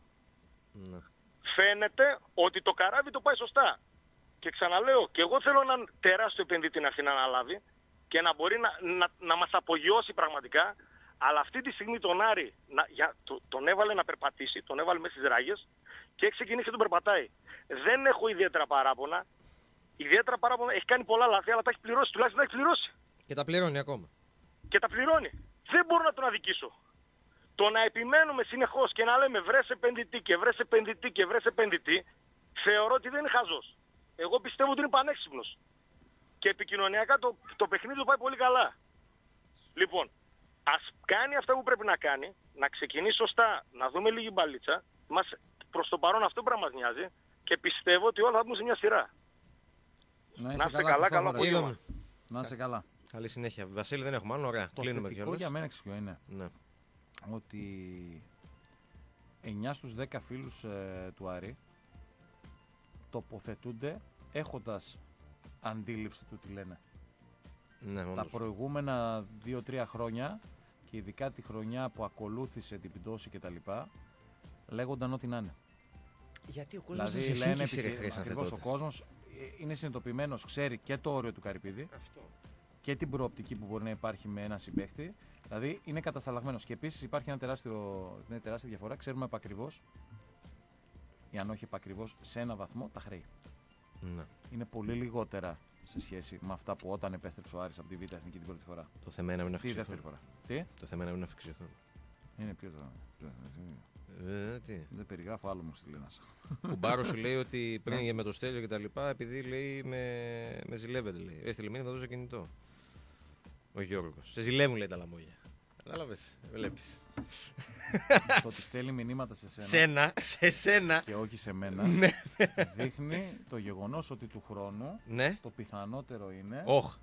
Ναι. Φαίνεται ότι το καράβι το πάει σωστά. Και ξαναλέω, και εγώ θέλω έναν τεράστιο επενδυτή να έρθει να αναλάβει και να μπορεί να μας απογειώσει πραγματικά. Αλλά αυτή τη στιγμή τον Άρη τον έβαλε να περπατήσει, τον έβαλε μέσα στις ράγες και έχει ξεκινήσει και τον περπατάει. Δεν έχω ιδιαίτερα παράπονα. Ιδιαίτερα παράπονα, έχει κάνει πολλά λάθη, αλλά τα έχει πληρώσει, τουλάχιστον τα έχει πληρώσει. Και τα πληρώνει ακόμα. Και τα πληρώνει. Δεν μπορώ να τον αδικήσω. Το να επιμένουμε συνεχώς και να λέμε βρες επενδυτή και βρες επενδυτή και βρες επενδυτή, θεωρώ ότι δεν είναι χαζός. Εγώ πιστεύω ότι είναι πανέξυπνος. Και επικοινωνιακά το παιχνίδι του πάει πολύ καλά. Λοιπόν, ας κάνει αυτά που πρέπει να κάνει, να ξεκινήσει σωστά, να δούμε λίγη μπαλίτσα. Προς το παρόν αυτό πρέπει να μας νοιάζει και πιστεύω ότι όλα θα μπουν σε μια σειρά. Να είστε καλά, καλό απόγευμα. Να είστε καλά. Καλή συνέχεια. Βασίλη, δεν έχουμε άλλο. Ωραία. Το θετικό για μένα ποιο είναι? Ναι. Ότι 9 στους 10 φίλους του Άρη τοποθετούνται έχοντας αντίληψη του τι λένε. Ναι, τα όντως. προηγούμενα 2-3 χρόνια και ειδικά τη χρονιά που ακολούθησε την πτώση κτλ. Λέγονταν ό,τι να είναι. Γιατί ο κόσμος δηλαδή, δεν σε σύγχυσε, ρε Χρήστο. Ακριβώς, ο κόσμος είναι συνειδητοποιημένος, ξέρει και το όριο του Καρυπίδη και την προοπτική που μπορεί να υπάρχει με ένα συμπαίχτη. Δηλαδή είναι κατασταλαγμένος. Και επίσης υπάρχει μια τεράστια διαφορά. Ξέρουμε επακριβώς, ή αν όχι επακριβώς, σε ένα βαθμό τα χρέη. Ναι. Είναι πολύ λιγότερα σε σχέση με αυτά που όταν επέστρεψε ο Άρης από τη Β' Εθνική την πρώτη φορά. Το θέμα είναι να μην αυξηθούν. αυξηθούν. Τη δεύτερη φορά. Τι? Το θέμα είναι να μην αυξηθούν. Είναι πιο τι? Δεν περιγράφω, άλλο μου στείλει ένας. Ο Μπάρο σου λέει ότι πριν με το Στέλιο και τα λοιπά, επειδή λέει με ζηλεύεται. Λέει. Έστειλε μήνυμα εδώ στο κινητό. Ο Γιώργος. Σε ζηλεύουν, λέει, τα λαμόγια. Κατάλαβες, βλέπεις. Το ότι στέλνει μηνύματα σε σένα και όχι σε μένα δείχνει το γεγονός ότι του χρόνου το πιθανότερο είναι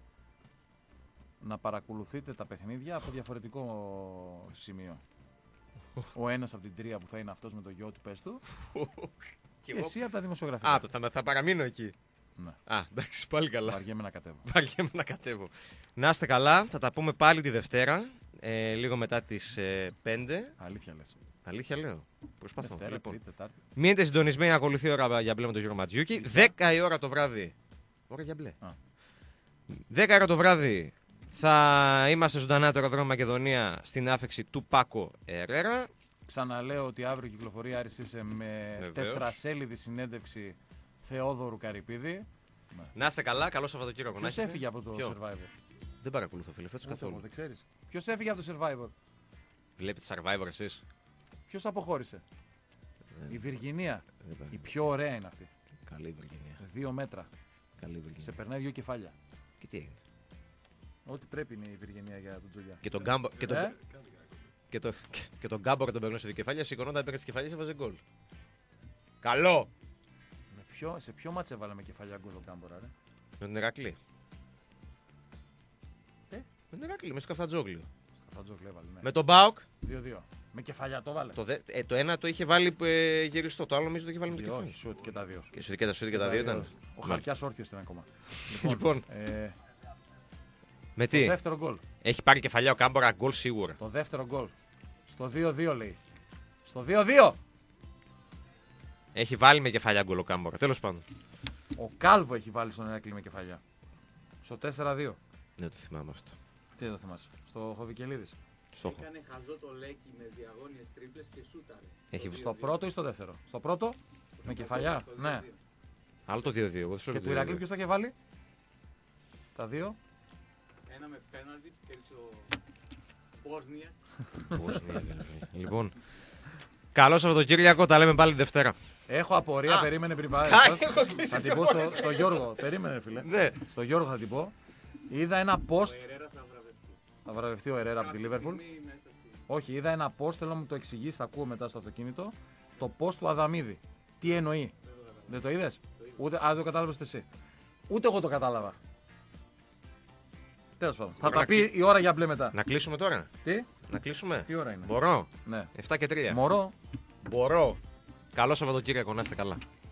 να παρακολουθείτε τα παιχνίδια από διαφορετικό σημείο. Ο ένας από την τρία που θα είναι αυτός με το γιο του, πες του, και εσύ από τα δημοσιογραφικά. Θα παραμείνω εκεί. Ναι. Εντάξει, πάλι καλά. Βαριέμαι να κατέβω. Να είστε καλά, θα τα πούμε πάλι τη Δευτέρα, λίγο μετά τις 5. Αλήθεια λες. Αλήθεια λέω. Προσπαθώ. Δευτέρα, Λοιπόν. Τρίτη, Τετάρτη. Μείνετε συντονισμένοι να ακολουθεί η ώρα για μπλε με τον Γιώργο Ματζιούκη. 10 η ώρα το βράδυ. Ώρα για μπλε. 10 η ώρα το βράδυ θα είμαστε ζωντανά το αεροδρόμιο Μακεδονία στην άφεξη του Πάκο Ερέρα. Ξαναλέω ότι αύριο κυκλοφορεί Άρης είσαι με τετρασέλιδη συνέντευξη Θεόδωρου Καρυπίδη. Να είστε καλά, καλό Σαββατοκύριακο. Ποιος έφυγε από το Survivor? Δεν παρακολουθώ, φίλε, φέτος καθόλου. Δεν ξέρεις. Ποιος έφυγε από το Survivor? Βλέπετε Survivor εσείς? Ποιος αποχώρησε? Η Βιργινία. Η πιο ωραία είναι αυτή. Καλή η Βιργινία. 2 μέτρα. Καλή η Βιργινία. Σε περνάει 2 κεφάλια. Και τι έγινε? Ό,τι πρέπει είναι η Βιργινία για τον Τζουλιά. Και τον Γκάμπο. Και τον Γκάμπο τον περνούσε δύο κεφάλια, σηκωνόταν πέρα τις κεφάλιες και έβαζε γκολ. Καλό! Σε ποιο μάτς έβαλε με κεφαλιά γκολ ο Γκάμπορα, ρε? Με τον Ηρακλή. Με τον Ηρακλή, με στο Καφτατζόγλιο. Στο Καφτατζόγλιο έβαλε, ναι. Με τον Μπάουκ. 2-2. Με κεφαλιά το βάλε. Το ένα το είχε βάλει γυριστό, το άλλο νομίζω το είχε βάλει με το κεφάλι. Όχι, σουτ και τα δύο. Και τα σουτ και τα δύο ήταν. Ο Χαρκιάς όρθιος ήταν ακόμα. Λοιπόν. Με τι? Το δεύτερο γκολ. Έχει πάρει κεφαλιά ο Κάμπορα, γκολ σίγουρα. Το δεύτερο γκολ. Στο 2-2 λέει. Στο 2-2. Έχει βάλει με κεφαλιά γκολ ο Κάμπορα, τέλος πάντων. Ο Κάλβο έχει βάλει στον Ηρακλή με κεφαλιά. Στο 4-2. Δεν το θυμάμαι αυτό. Τι δεν το θυμάσαι? Στο Χοβικελίδης. Έκανε χαζό το Λέκι με διαγώνιες τρίπλες και σούταρε. Στο πρώτο ή στο δεύτερο? Στο πρώτο με κεφαλιά. Ναι. Άλλο το 2-2. Και του Ηρακλή ποιος το είχε βάλει? Τα δύο. Ένα με πέναλτι που κέρδισε ο Bosnia. Λοιπόν, καλό Σαββατοκύριακο, τα λέμε πάλι Δευτέρα. Έχω απορία, περίμενε πριν πάει. Θα την πω στο Γιώργο. Περίμενε, φίλε. Ναι. Στο Γιώργο θα την πω. Είδα ένα post. Θα βραβευτεί ο Ερέρα από τη Λίβερπουλ. Όχι, είδα ένα post, θέλω να μου το εξηγήσει, θα ακούω μετά στο αυτοκίνητο. Το post του Αδαμίδη. Τι εννοεί? Δεν το είδες? Ούτε, δεν το κατάλαβες εσύ. Ούτε εγώ το κατάλαβα. Τέλος πάντων. Θα τα πει η ώρα για μπλε μετά. Να κλείσουμε τώρα. Τι? Να κλείσουμε. Τι ώρα είναι? Μπορώ. Ναι. 7 και 3. Μπορώ. Καλό Σαββατοκύριακο, να είστε καλά.